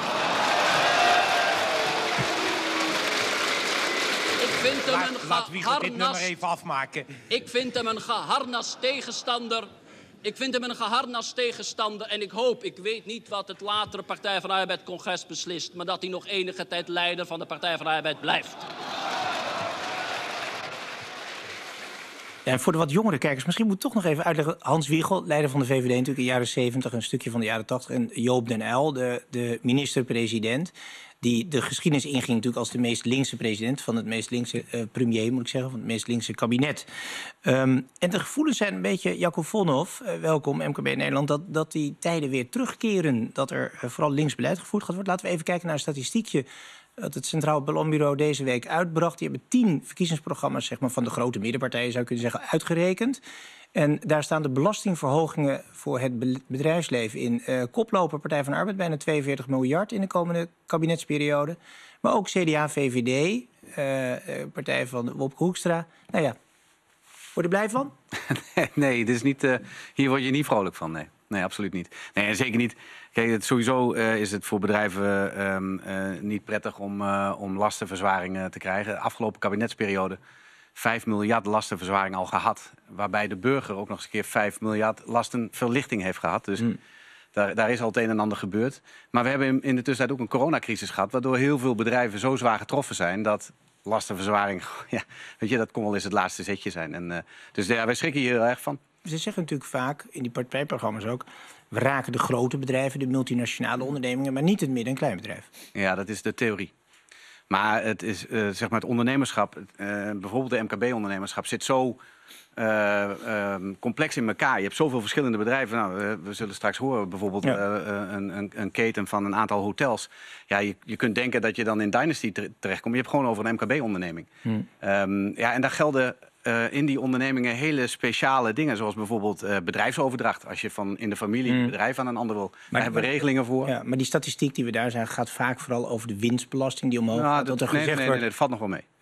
Speaker 17: Ik vind hem een
Speaker 18: Laat Wiegel dit nummer even afmaken.
Speaker 17: Ik vind hem een geharnast tegenstander. Ik vind hem een geharnast tegenstander. En ik hoop, ik weet niet wat het latere Partij van de Arbeid-congres beslist... maar dat hij nog enige tijd leider van de Partij van de Arbeid blijft.
Speaker 2: En voor de wat jongere kijkers, misschien moet ik toch nog even uitleggen. Hans Wiegel, leider van de V V D natuurlijk in de jaren zeventig, een stukje van de jaren tachtig. En Joop den Uyl, de, de minister-president, die de geschiedenis inging natuurlijk als de meest linkse president van het meest linkse uh, premier, moet ik zeggen, van het meest linkse kabinet. Um, en de gevoelens zijn een beetje, Jacco Vonhoff, uh, welkom, M K B Nederland, dat, dat die tijden weer terugkeren, dat er uh, vooral links beleid gevoerd gaat worden. Laten we even kijken naar een statistiekje dat het Centraal Planbureau deze week uitbracht. Die hebben tien verkiezingsprogramma's, zeg maar, van de grote middenpartijen, zou je kunnen zeggen, uitgerekend. En daar staan de belastingverhogingen voor het bedrijfsleven in. Uh, koploper Partij van de Arbeid, bijna tweeënveertig miljard in de komende kabinetsperiode. Maar ook C D A, V V D, uh, uh, Partij van Wopke Hoekstra. Nou ja, word je blij van?
Speaker 19: Nee, dit is niet, uh, hier word je niet vrolijk van, nee. Nee, absoluut niet. Nee, en zeker niet. Kijk, het, sowieso uh, is het voor bedrijven uh, uh, niet prettig om, uh, om lastenverzwaringen te krijgen. De afgelopen kabinetsperiode vijf miljard lastenverzwaring al gehad. Waarbij de burger ook nog eens een keer vijf miljard lastenverlichting heeft gehad. Dus mm. daar, daar is al het een en ander gebeurd. Maar we hebben in, in de tussentijd ook een coronacrisis gehad, waardoor heel veel bedrijven zo zwaar getroffen zijn dat lastenverzwaring, ja, weet je, dat kon wel eens het laatste zetje zijn. En, uh, dus ja, wij schrikken hier heel erg van.
Speaker 2: Ze zeggen natuurlijk vaak, in die partijprogramma's ook, we raken de grote bedrijven, de multinationale ondernemingen, maar niet het midden- en kleinbedrijf.
Speaker 19: Ja, dat is de theorie. Maar het is, uh, zeg maar het ondernemerschap, uh, bijvoorbeeld de M K B-ondernemerschap, zit zo uh, uh, complex in elkaar. Je hebt zoveel verschillende bedrijven. Nou, uh, we zullen straks horen, bijvoorbeeld ja. uh, een, een, een keten van een aantal hotels. Ja, je, je kunt denken dat je dan in Dynasty terechtkomt. Je hebt gewoon over een M K B-onderneming. Hmm. Um, ja, en daar gelden Uh, in die ondernemingen hele speciale dingen, zoals bijvoorbeeld uh, bedrijfsoverdracht. Als je van in de familie een bedrijf aan een ander wil, daar hebben we regelingen voor.
Speaker 2: Ja, maar die statistiek die we daar zijn, gaat vaak vooral over de winstbelasting die omhoog nou, gaat.
Speaker 19: Dat,
Speaker 2: dat er
Speaker 19: nee,
Speaker 2: gezegd
Speaker 19: nee,
Speaker 2: wordt...
Speaker 19: nee, nee, dat valt nog wel mee.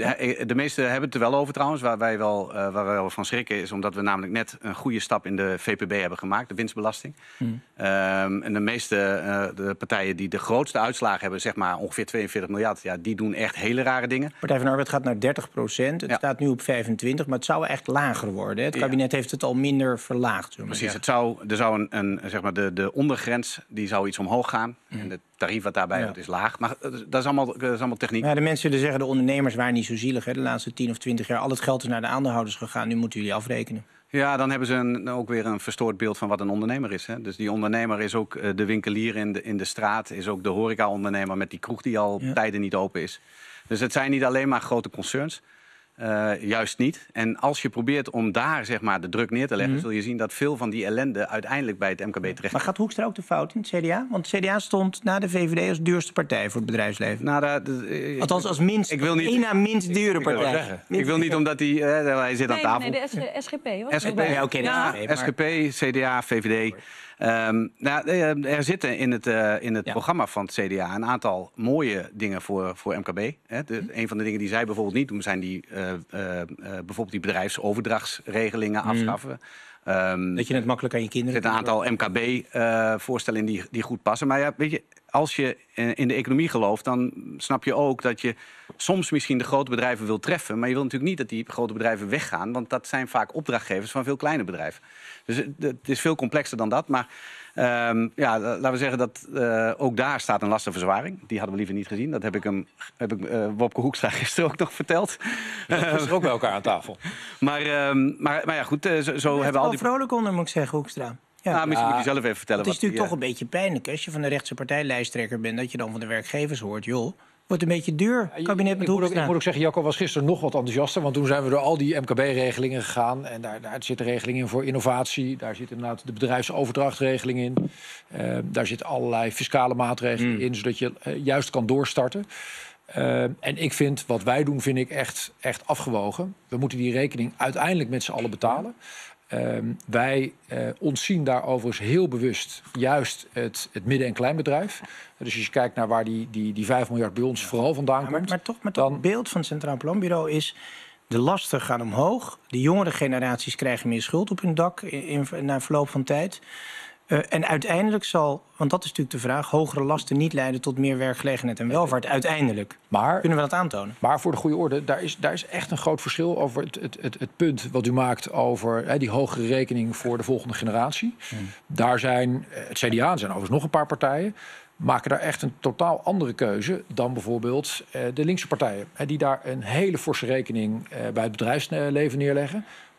Speaker 19: De meesten hebben het er wel over trouwens. Waar wij wel, uh, waar wij wel van schrikken is omdat we namelijk net een goede stap in de V P B hebben gemaakt, de winstbelasting. Hmm. Um, en de meeste uh, de partijen die de grootste uitslagen hebben, zeg maar ongeveer tweeënveertig miljard, ja, die doen echt hele rare dingen.
Speaker 2: Partij van de Arbeid gaat naar dertig procent. Het ja. staat nu op vijfentwintig, maar het zou echt lager worden. Hè? Het kabinet ja. heeft het al minder verlaagd.
Speaker 19: Precies, het zou, er zou een, een, zeg maar de, de ondergrens die zou iets omhoog gaan. Hmm. En het tarief wat daarbij ja. hoort is laag. Maar uh, dat, is allemaal, dat is allemaal techniek.
Speaker 2: Ja, de mensen zullen zeggen, de ondernemers waren niet zo zielig. Hè? De laatste tien of twintig jaar, al het geld is naar de aandeelhouders gegaan. Nu moeten jullie afrekenen.
Speaker 19: Ja, dan hebben ze een, ook weer een verstoord beeld van wat een ondernemer is. Hè? Dus die ondernemer is ook uh, de winkelier in de, in de straat. Is ook de horeca-ondernemer met die kroeg die al ja. tijden niet open is. Dus het zijn niet alleen maar grote concerns. Uh, juist niet. En als je probeert om daar zeg maar, de druk neer te leggen, mm-hmm. zul je zien dat veel van die ellende uiteindelijk bij het M K B terecht.
Speaker 2: Maar gaat Hoekstra ook de fout in het C D A? Want het C D A stond na de V V D als duurste partij voor het bedrijfsleven.
Speaker 19: Nou, dat, uh,
Speaker 2: Althans als minst, ik wil niet, één na minst dure partij.
Speaker 19: Ik wil, ik wil niet omdat hij, uh, hij zit
Speaker 1: nee,
Speaker 19: aan tafel.
Speaker 1: Nee, de S G P.
Speaker 19: S G P, ja,
Speaker 2: oké,
Speaker 19: ja. S G P, C D A, V V D. Um, nou, er zitten in het, uh, in het ja. programma van het C D A een aantal mooie dingen voor, voor M K B. Hè. De, een van de dingen die zij bijvoorbeeld niet doen, zijn die, uh, uh, uh, bijvoorbeeld die bedrijfsoverdrachtsregelingen mm. afschaffen.
Speaker 2: Um, dat je het makkelijk aan je kinderen...
Speaker 19: Er zitten een aantal M K B-voorstellen uh, in die, die goed passen. Maar ja, weet je, als je in de economie gelooft, dan snap je ook dat je soms misschien de grote bedrijven wil treffen. Maar je wil natuurlijk niet dat die grote bedrijven weggaan, want dat zijn vaak opdrachtgevers van veel kleine bedrijven. Dus het is veel complexer dan dat. Maar um, ja, laten we zeggen dat uh, ook daar staat een lastenverzwaring. Die hadden we liever niet gezien. Dat heb ik hem, heb ik uh, Wopke Hoekstra gisteren ook nog verteld.
Speaker 4: Dat is er ook bij elkaar aan tafel.
Speaker 19: maar, um, maar, maar ja, goed, uh, zo, zo hebben al die...
Speaker 2: vrolijk onder, moet ik zeggen, Hoekstra.
Speaker 19: Ja, nou, misschien ja, moet je zelf even vertellen.
Speaker 2: Het is
Speaker 19: wat
Speaker 2: natuurlijk
Speaker 19: die,
Speaker 2: toch een beetje pijnlijk als je van de rechtse partijlijsttrekker bent, dat je dan van de werkgevers hoort, joh, wordt een beetje duur. Kabinet met
Speaker 4: ik, moet ook, ik moet ook zeggen, Jacco was gisteren nog wat enthousiaster, want toen zijn we door al die M K B-regelingen gegaan en daar, daar zitten regelingen in voor innovatie, daar zit inderdaad de bedrijfsoverdrachtregeling in, uh, daar zitten allerlei fiscale maatregelen mm. in, zodat je uh, juist kan doorstarten. Uh, en ik vind, wat wij doen, vind ik echt, echt afgewogen. We moeten die rekening uiteindelijk met z'n allen betalen. Uh, wij uh, ontzien daar overigens heel bewust juist het, het midden- en kleinbedrijf. Dus als je kijkt naar waar die, die, die vijf miljard bij ons vooral vandaan
Speaker 2: ja, maar,
Speaker 4: komt.
Speaker 2: Maar toch, maar toch dan... het beeld van het Centraal Planbureau is, de lasten gaan omhoog. De jongere generaties krijgen meer schuld op hun dak in, in, na verloop van tijd. Uh, en uiteindelijk zal, want dat is natuurlijk de vraag, hogere lasten niet leiden tot meer werkgelegenheid en welvaart. Uiteindelijk. Maar, kunnen we dat aantonen?
Speaker 4: Maar voor de goede orde, daar is, daar is echt een groot verschil over het, het, het, het punt wat u maakt over hè, die hogere rekening voor de volgende generatie. Hmm. Daar zijn, het C D A, er zijn overigens nog een paar partijen, maken daar echt een totaal andere keuze dan bijvoorbeeld uh, de linkse partijen. Hè, die daar een hele forse rekening uh, bij het bedrijfsleven neerleggen.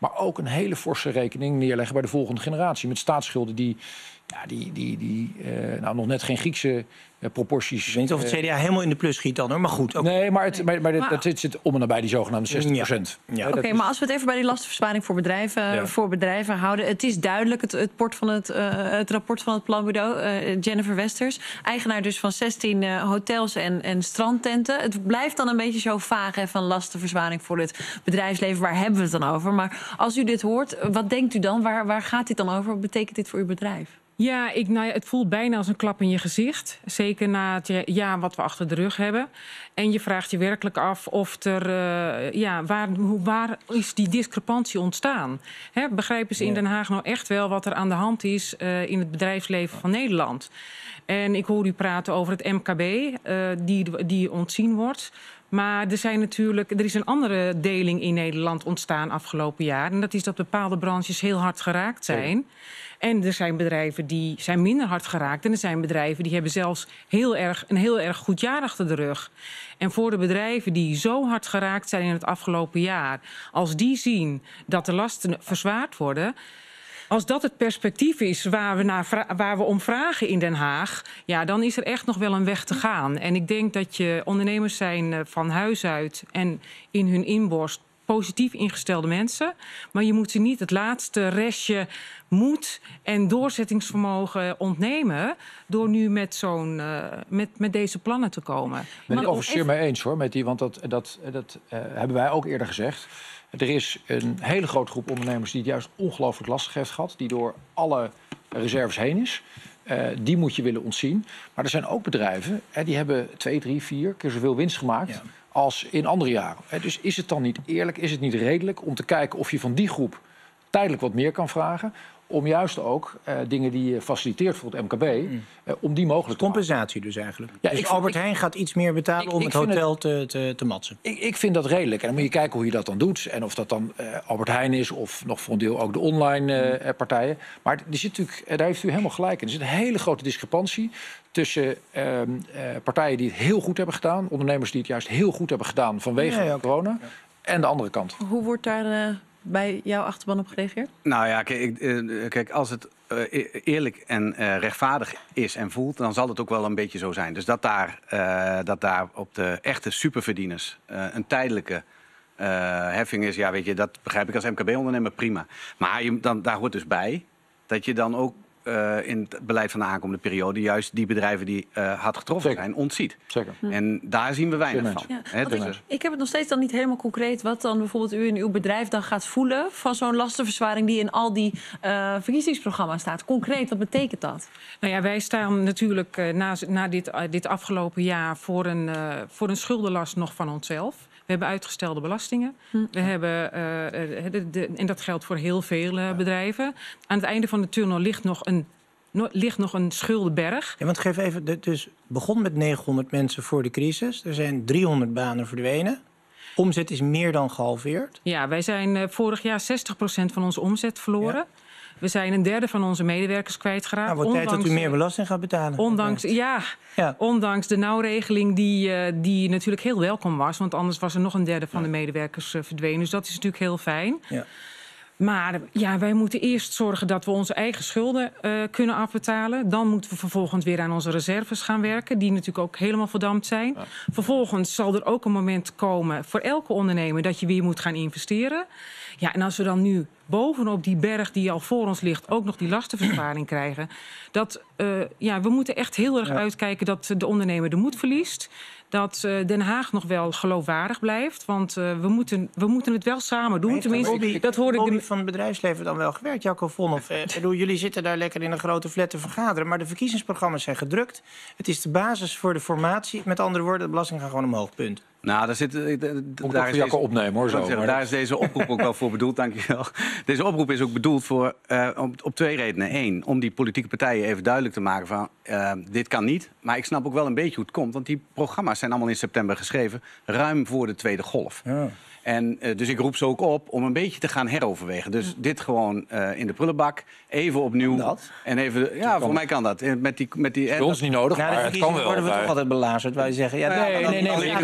Speaker 4: Maar ook een hele forse rekening neerleggen bij de volgende generatie. Met staatsschulden die, ja, die, die, die uh, nou, nog net geen Griekse uh, proporties...
Speaker 2: Ik weet niet of het C D A helemaal in de plus schiet dan, hoor. Maar goed. Ook.
Speaker 4: Nee, maar, het, maar, maar,
Speaker 1: maar
Speaker 4: dat zit, zit om en nabij die zogenaamde zestig procent.
Speaker 2: Ja. Ja.
Speaker 1: Oké, okay, maar als we het even bij die lastenverzwaring voor bedrijven, ja. voor bedrijven houden. Het is duidelijk, het, het, port van het, uh, het rapport van het planbureau, uh, Jennifer Westers, eigenaar dus van zestien uh, hotels en, en strandtenten. Het blijft dan een beetje zo vaag, hè, van lastenverzwaring voor het bedrijfsleven. Waar hebben we het dan over? Maar als u dit hoort, wat denkt u dan? Waar, waar gaat dit dan over? Wat betekent dit voor uw bedrijf?
Speaker 20: Ja, ik, nou ja, het voelt bijna als een klap in je gezicht. Zeker na het jaar wat we achter de rug hebben. En je vraagt je werkelijk af of er, uh, ja, waar, waar is die discrepantie ontstaan? Hè, begrijpen ze in Den Haag nou echt wel wat er aan de hand is uh, in het bedrijfsleven van Nederland? En ik hoor u praten over het M K B, uh, die, die ontzien wordt. Maar er, zijn natuurlijk, er is een andere deling in Nederland ontstaan afgelopen jaar. En dat is dat bepaalde branches heel hard geraakt zijn. En er zijn bedrijven die zijn minder hard geraakt. En er zijn bedrijven die hebben zelfs heel erg, een heel erg goed jaar achter de rug. En voor de bedrijven die zo hard geraakt zijn in het afgelopen jaar, als die zien dat de lasten verzwaard worden, als dat het perspectief is waar we, naar, waar we om vragen in Den Haag, ja, dan is er echt nog wel een weg te gaan. En ik denk dat je ondernemers zijn van huis uit en in hun inborst positief ingestelde mensen. Maar je moet ze niet het laatste restje moed en doorzettingsvermogen ontnemen door nu met, zo'n, uh, met, met deze plannen te komen.
Speaker 4: Ben ik overigens zeer mee eens, hoor, met die, want dat, dat, dat uh, hebben wij ook eerder gezegd. Er is een hele grote groep ondernemers die het juist ongelooflijk lastig heeft gehad, die door alle reserves heen is. Uh, die moet je willen ontzien. Maar er zijn ook bedrijven, hè, die hebben twee, drie, vier keer zoveel winst gemaakt, ja, als in andere jaren. Hè, dus is het dan niet eerlijk, is het niet redelijk om te kijken of je van die groep tijdelijk wat meer kan vragen, om juist ook uh, dingen die je faciliteert voor het M K B, mm. uh, om die mogelijk te
Speaker 2: compensatie maken. Dus eigenlijk.
Speaker 4: Ja,
Speaker 2: dus
Speaker 4: ik,
Speaker 2: Albert
Speaker 4: ik,
Speaker 2: Heijn gaat iets meer betalen ik, om ik het hotel het, te, te, te matsen.
Speaker 4: Ik, ik vind dat redelijk. En dan moet je kijken hoe je dat dan doet. En of dat dan uh, Albert Heijn is of nog voor een deel ook de online uh, partijen. Maar er zit natuurlijk, uh, daar heeft u helemaal gelijk in. Er zit een hele grote discrepantie tussen uh, uh, partijen die het heel goed hebben gedaan, ondernemers die het juist heel goed hebben gedaan vanwege ja, ja, okay. corona, ja. en de andere kant.
Speaker 1: Hoe wordt daar Uh... bij jouw achterban op gereageerd?
Speaker 19: Nou ja, kijk, kijk als het uh, eerlijk en uh, rechtvaardig is en voelt, dan zal het ook wel een beetje zo zijn. Dus dat daar, uh, dat daar op de echte superverdieners uh, een tijdelijke uh, heffing is, ja, weet je, dat begrijp ik als M K B-ondernemer prima. Maar je, dan, daar hoort dus bij dat je dan ook Uh, in het beleid van de aankomende periode juist die bedrijven die uh, hard getroffen Zeker. zijn, ontziet.
Speaker 4: Zeker.
Speaker 19: Hm. En daar zien we weinig van.
Speaker 1: Ja,
Speaker 19: He, dus
Speaker 1: ik, ik heb het nog steeds dan niet helemaal concreet wat dan bijvoorbeeld u in uw bedrijf dan gaat voelen van zo'n lastenverzwaring die in al die uh, verkiezingsprogramma's staat. Concreet, wat betekent dat?
Speaker 20: Nou ja, wij staan natuurlijk uh, na, na dit, uh, dit afgelopen jaar voor een, uh, voor een schuldenlast nog van onszelf. We hebben uitgestelde belastingen. Hm. We hebben, uh, de, de, en dat geldt voor heel veel uh, bedrijven. Aan het einde van de tunnel ligt nog een, no, ligt nog een schuldenberg.
Speaker 2: Ja, want geef even, dus begon met negenhonderd mensen voor de crisis. Er zijn driehonderd banen verdwenen. Omzet is meer dan gehalveerd.
Speaker 20: Ja, wij zijn uh, vorig jaar zestig procent van onze omzet verloren. Ja. We zijn een derde van onze medewerkers kwijtgeraakt.
Speaker 2: Nou, wordt tijd dat u meer belasting gaat betalen.
Speaker 20: Ondanks, ja, ja. ondanks de nauwregeling die, uh, die natuurlijk heel welkom was. Want anders was er nog een derde van ja. de medewerkers uh, verdwenen. Dus dat is natuurlijk heel fijn. Ja. Maar ja, wij moeten eerst zorgen dat we onze eigen schulden uh, kunnen afbetalen. Dan moeten we vervolgens weer aan onze reserves gaan werken, die natuurlijk ook helemaal verdampt zijn. Ja. Vervolgens zal er ook een moment komen voor elke ondernemer dat je weer moet gaan investeren. Ja, en als we dan nu bovenop die berg die al voor ons ligt ook nog die lastenverzwaring krijgen, dat, uh, ja, we moeten echt heel erg ja. uitkijken dat de ondernemer de moed verliest. Dat uh, Den Haag nog wel geloofwaardig blijft. Want uh, we, moeten, we moeten het wel samen doen. Tenminste,
Speaker 2: Bobby,
Speaker 20: dat hoorde ik.
Speaker 2: Bobby van het bedrijfsleven dan wel gewerkt, Jacco Vonhoff. Eh, jullie zitten daar lekker in een grote flat te vergaderen. Maar de verkiezingsprogramma's zijn gedrukt. Het is de basis voor de formatie. Met andere woorden, de belasting gaat gewoon omhoog, punt.
Speaker 19: Nou, daar zit, uh, daar is
Speaker 4: deze, opnemen, hoor, zo,
Speaker 19: zeggen,
Speaker 4: maar
Speaker 19: daar
Speaker 4: dat...
Speaker 19: is deze oproep ook wel voor bedoeld, dankjewel. Deze oproep is ook bedoeld voor, uh, op, op twee redenen. Eén, om die politieke partijen even duidelijk te maken van, uh, dit kan niet. Maar ik snap ook wel een beetje hoe het komt. Want die programma's zijn allemaal in september geschreven, ruim voor de tweede golf. Ja. En uh, dus ik roep ze ook op om een beetje te gaan heroverwegen. Dus dit gewoon uh, in de prullenbak, even opnieuw.
Speaker 2: Dat?
Speaker 19: En even, ja, voor mij kan dat. Met die, met die,
Speaker 4: is bij ons niet nodig,
Speaker 2: ja,
Speaker 4: maar het kan wel.
Speaker 2: worden we toch altijd belazerd. Wij zeggen, ja,
Speaker 19: nee, nee, nee, nee, nee, nee, nee, nee, nee,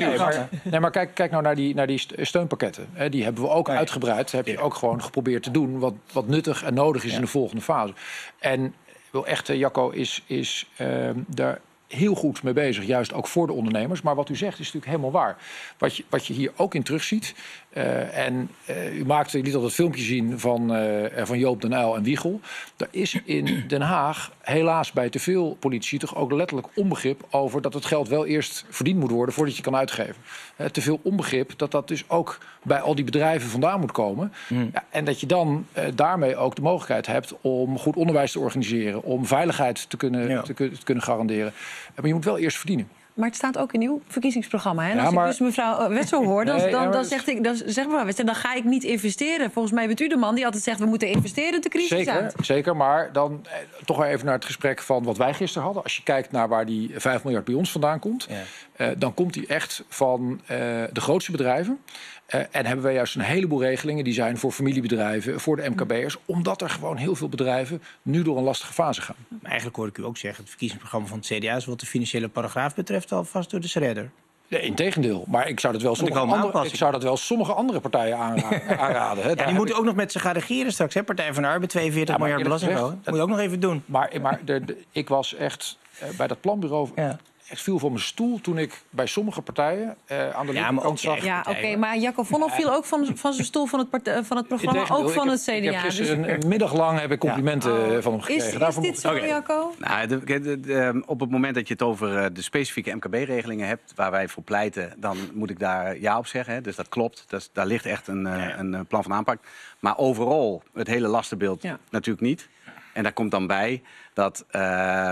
Speaker 4: Nee, maar, nee, maar kijk, kijk nou naar die, naar die steunpakketten. He, die hebben we ook nee. uitgebreid. Heb je ook gewoon geprobeerd te doen wat, wat nuttig en nodig is ja. in de volgende fase. En wel echt, Jacco is, is uh, daar heel goed mee bezig, juist ook voor de ondernemers. Maar wat u zegt is natuurlijk helemaal waar. Wat je, wat je hier ook in terugziet. Uh, en uh, u maakte, liet al dat filmpje zien van, uh, van Joop den Uyl en Wiegel. Er is in Den Haag helaas bij te veel politici toch ook letterlijk onbegrip over dat het geld wel eerst verdiend moet worden voordat je kan uitgeven. Uh, te veel onbegrip dat dat dus ook bij al die bedrijven vandaan moet komen. Mm. Ja, en dat je dan uh, daarmee ook de mogelijkheid hebt om goed onderwijs te organiseren, om veiligheid te kunnen, ja. te, te kunnen garanderen. Uh, maar je moet wel eerst verdienen.
Speaker 1: Maar het staat ook in uw verkiezingsprogramma. Hè? En
Speaker 4: ja,
Speaker 1: als
Speaker 4: maar...
Speaker 1: ik dus mevrouw Wetzel hoor, dan,
Speaker 4: nee,
Speaker 1: dan,
Speaker 4: ja,
Speaker 1: dan,
Speaker 4: maar...
Speaker 1: zegt ik, dan, zeg maar, Wetzel, dan ga ik niet investeren. Volgens mij bent u de man die altijd zegt, we moeten investeren de crisis
Speaker 4: zeker,
Speaker 1: uit.
Speaker 4: Zeker, maar dan eh, toch wel even naar het gesprek van wat wij gisteren hadden. Als je kijkt naar waar die vijf miljard bij ons vandaan komt, ja. eh, dan komt die echt van eh, de grootste bedrijven. Uh, en hebben wij juist een heleboel regelingen die zijn voor familiebedrijven, voor de M K B'ers, omdat er gewoon heel veel bedrijven nu door een lastige fase gaan.
Speaker 2: Maar eigenlijk hoor ik u ook zeggen, het verkiezingsprogramma van het C D A is wat de financiële paragraaf betreft alvast door de shredder.
Speaker 4: Nee, integendeel. Maar ik zou dat wel sommige, andere, ik zou dat wel sommige andere partijen aanra- aanraden. Hè.
Speaker 2: Ja, die moeten ik... ook nog met ze gaan regeren straks, hè? Partij van de Arbeid, tweeënveertig miljard belasting. Dat moet je ook nog even doen.
Speaker 4: Maar, maar de, de, ik was echt uh, bij dat planbureau... Ja. Het viel van mijn stoel toen ik bij sommige partijen uh, aan de ja, linkerkant zag.
Speaker 1: Ja, oké, okay, maar Jacco Vonhoff viel ook van, van zijn stoel van het, part- van het programma, ook van het C D A.
Speaker 4: Ik heb gisteren
Speaker 1: dus...
Speaker 4: een, een middag lang heb ik complimenten ja. oh. van hem gekregen.
Speaker 1: Is, is dit zo, okay. Jacco?
Speaker 19: Nou, de, de, de, de, op het moment dat je het over uh, de specifieke M K B-regelingen hebt, waar wij voor pleiten, dan moet ik daar ja op zeggen. Hè. Dus dat klopt. Dat, daar ligt echt een, uh, ja. een plan van aanpak. Maar overal, het hele lastenbeeld ja. natuurlijk niet. En daar komt dan bij dat uh,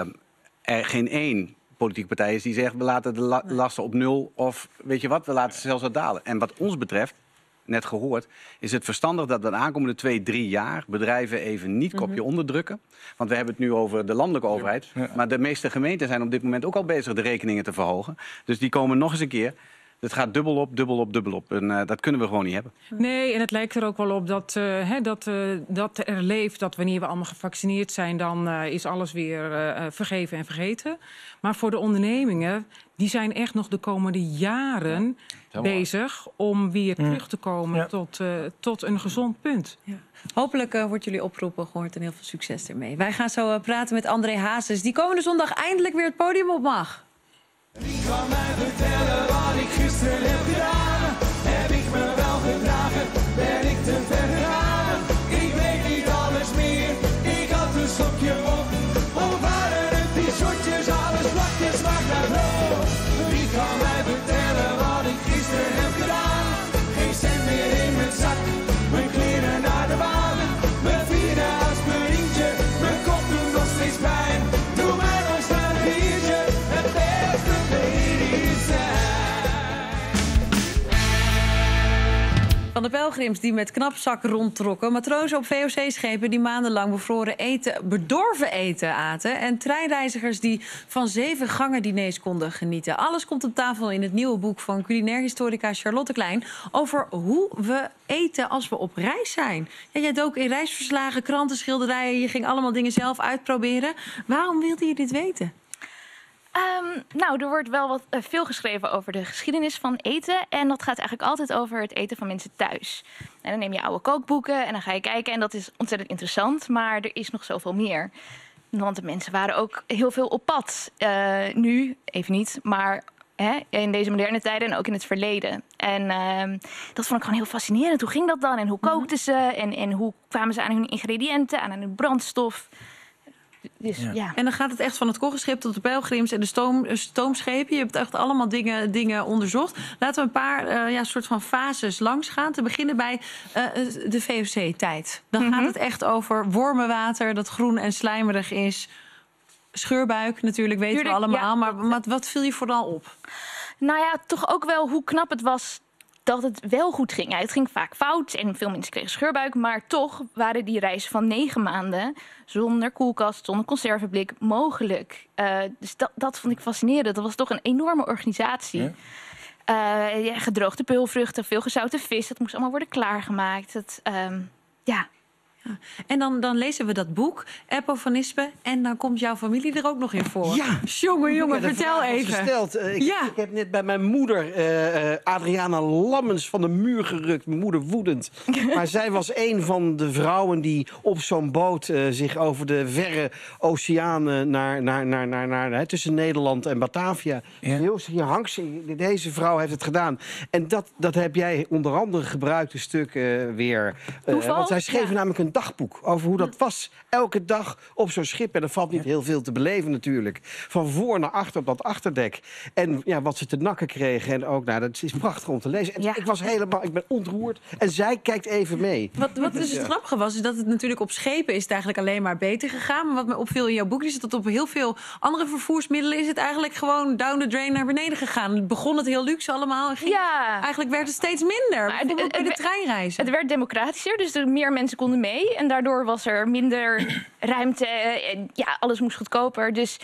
Speaker 19: er geen één politieke partij is die zegt, we laten de la- lasten op nul of weet je wat, we laten ze zelfs wat dalen. En wat ons betreft, net gehoord, is het verstandig dat we de aankomende twee, drie jaar bedrijven even niet kopje mm-hmm. onderdrukken. Want we hebben het nu over de landelijke overheid. Ja. Maar de meeste gemeenten zijn op dit moment ook al bezig de rekeningen te verhogen. Dus die komen nog eens een keer. Het gaat dubbel op, dubbel op, dubbel op. En uh, dat kunnen we gewoon niet hebben.
Speaker 20: Nee, en het lijkt er ook wel op dat, uh, hè, dat, uh, dat er leeft dat wanneer we allemaal gevaccineerd zijn, dan uh, is alles weer uh, vergeven en vergeten. Maar voor de ondernemingen, die zijn echt nog de komende jaren ja, bezig om weer mm. terug te komen ja. tot, uh, tot een gezond punt.
Speaker 1: Ja. Hopelijk uh, wordt jullie oproepen gehoord en heel veel succes ermee. Wij gaan zo uh, praten met André Hazes, die komende zondag eindelijk weer het podium op mag.
Speaker 21: Wie kan mij vertellen wat ik gisteren heb gedaan? Heb ik me wel gedragen? Ben ik te ver gegaan? Ik weet niet alles meer. Ik had een slokje op. Of waren het die shotjes, alles vlakjes, smaakt naar brood? Wie kan mij vertellen wat ik gisteren heb gedaan? Geen cent meer in mijn zak. Mijn kleren naar de wagen. Mijn vierde aspirintje. Mijn kop doet nog steeds pijn. Doe mij nog snel een biertje. Het beste.
Speaker 1: Van de pelgrims die met knapzak rondtrokken, matrozen op V O C-schepen die maandenlang bevroren eten, bedorven eten aten en treinreizigers die van zeven gangen diners konden genieten. Alles komt op tafel in het nieuwe boek van culinair historica Charlotte Klein over hoe we eten als we op reis zijn. Ja, jij dook in reisverslagen, kranten, schilderijen, je ging allemaal dingen zelf uitproberen. Waarom wilde je dit weten?
Speaker 22: Um, nou, er wordt wel wat uh, veel geschreven over de geschiedenis van eten. En dat gaat eigenlijk altijd over het eten van mensen thuis. En dan neem je oude kookboeken en dan ga je kijken. En dat is ontzettend interessant, maar er is nog zoveel meer. Want de mensen waren ook heel veel op pad. Uh, nu, even niet, maar hè, in deze moderne tijden en ook in het verleden. En uh, dat vond ik gewoon heel fascinerend. Hoe ging dat dan? En hoe kookten ze? En, en hoe kwamen ze aan hun ingrediënten, aan hun brandstof? Dus, ja. Ja.
Speaker 1: En dan gaat het echt van het koggenschip tot de pelgrims en de stoom, stoomschepen. Je hebt echt allemaal dingen, dingen onderzocht. Laten we een paar uh, ja, soort van fases langs gaan. Te beginnen bij uh, de V O C-tijd. Dan mm-hmm. gaat het echt over wormenwater dat groen en slijmerig is. Scheurbuik natuurlijk, weten Tuurlijk, we allemaal. Ja. Maar wat, wat viel je vooral op?
Speaker 22: Nou ja, toch ook wel hoe knap het was dat het wel goed ging. Ja, het ging vaak fout en veel mensen kregen scheurbuik. Maar toch waren die reizen van negen maanden zonder koelkast, zonder conserveblik mogelijk. Uh, dus dat, dat vond ik fascinerend. Dat was toch een enorme organisatie. Ja. Uh, ja, gedroogde peulvruchten, veel gezouten vis. Dat moest allemaal worden klaargemaakt. Dat, um, ja...
Speaker 1: Ja. En dan, dan lezen we dat boek, Eppo van Nispen, en dan komt jouw familie er ook nog in voor.
Speaker 3: Ja.
Speaker 1: Jongen, jongen,
Speaker 3: Ja, de
Speaker 1: vertel
Speaker 3: vraag was
Speaker 1: even.
Speaker 3: Gesteld. Uh, ik,
Speaker 1: Ja.
Speaker 3: ik heb net bij mijn moeder, uh, uh, Adriana Lammens, van de muur gerukt. Mijn moeder woedend. Maar zij was een van de vrouwen die op zo'n boot uh, zich over de verre oceanen naar, naar, naar, naar, naar, naar, tussen Nederland en Batavia.
Speaker 2: Ja.
Speaker 3: Hier hangt ze. Deze vrouw heeft het gedaan. En dat, dat heb jij onder andere gebruikt, een stuk uh, weer. Uh, want zij schreef
Speaker 22: Ja.
Speaker 3: namelijk een dagboek over hoe dat was. Elke dag op zo'n schip. En er valt niet heel veel te beleven natuurlijk. Van voor naar achter op dat achterdek. En ja, wat ze te nakken kregen. En ook, nou, dat is prachtig om te lezen. En
Speaker 22: Ja.
Speaker 3: ik was helemaal, ik ben ontroerd. En zij kijkt even mee.
Speaker 1: Wat, wat dus het
Speaker 3: Ja.
Speaker 1: grappige was, is dat het natuurlijk op schepen is het eigenlijk alleen maar beter gegaan. Maar wat me opviel in jouw boek is dat op heel veel andere vervoersmiddelen is het eigenlijk gewoon down the drain naar beneden gegaan. Het begon het heel luxe allemaal en ging,
Speaker 22: Ja.
Speaker 1: eigenlijk werd het steeds minder.
Speaker 22: Maar het-
Speaker 1: Bijvoorbeeld bij de
Speaker 22: het-
Speaker 1: treinreizen.
Speaker 22: Het werd democratischer, dus er meer mensen konden mee. En daardoor was er minder ruimte. En ja, alles moest goedkoper. Dus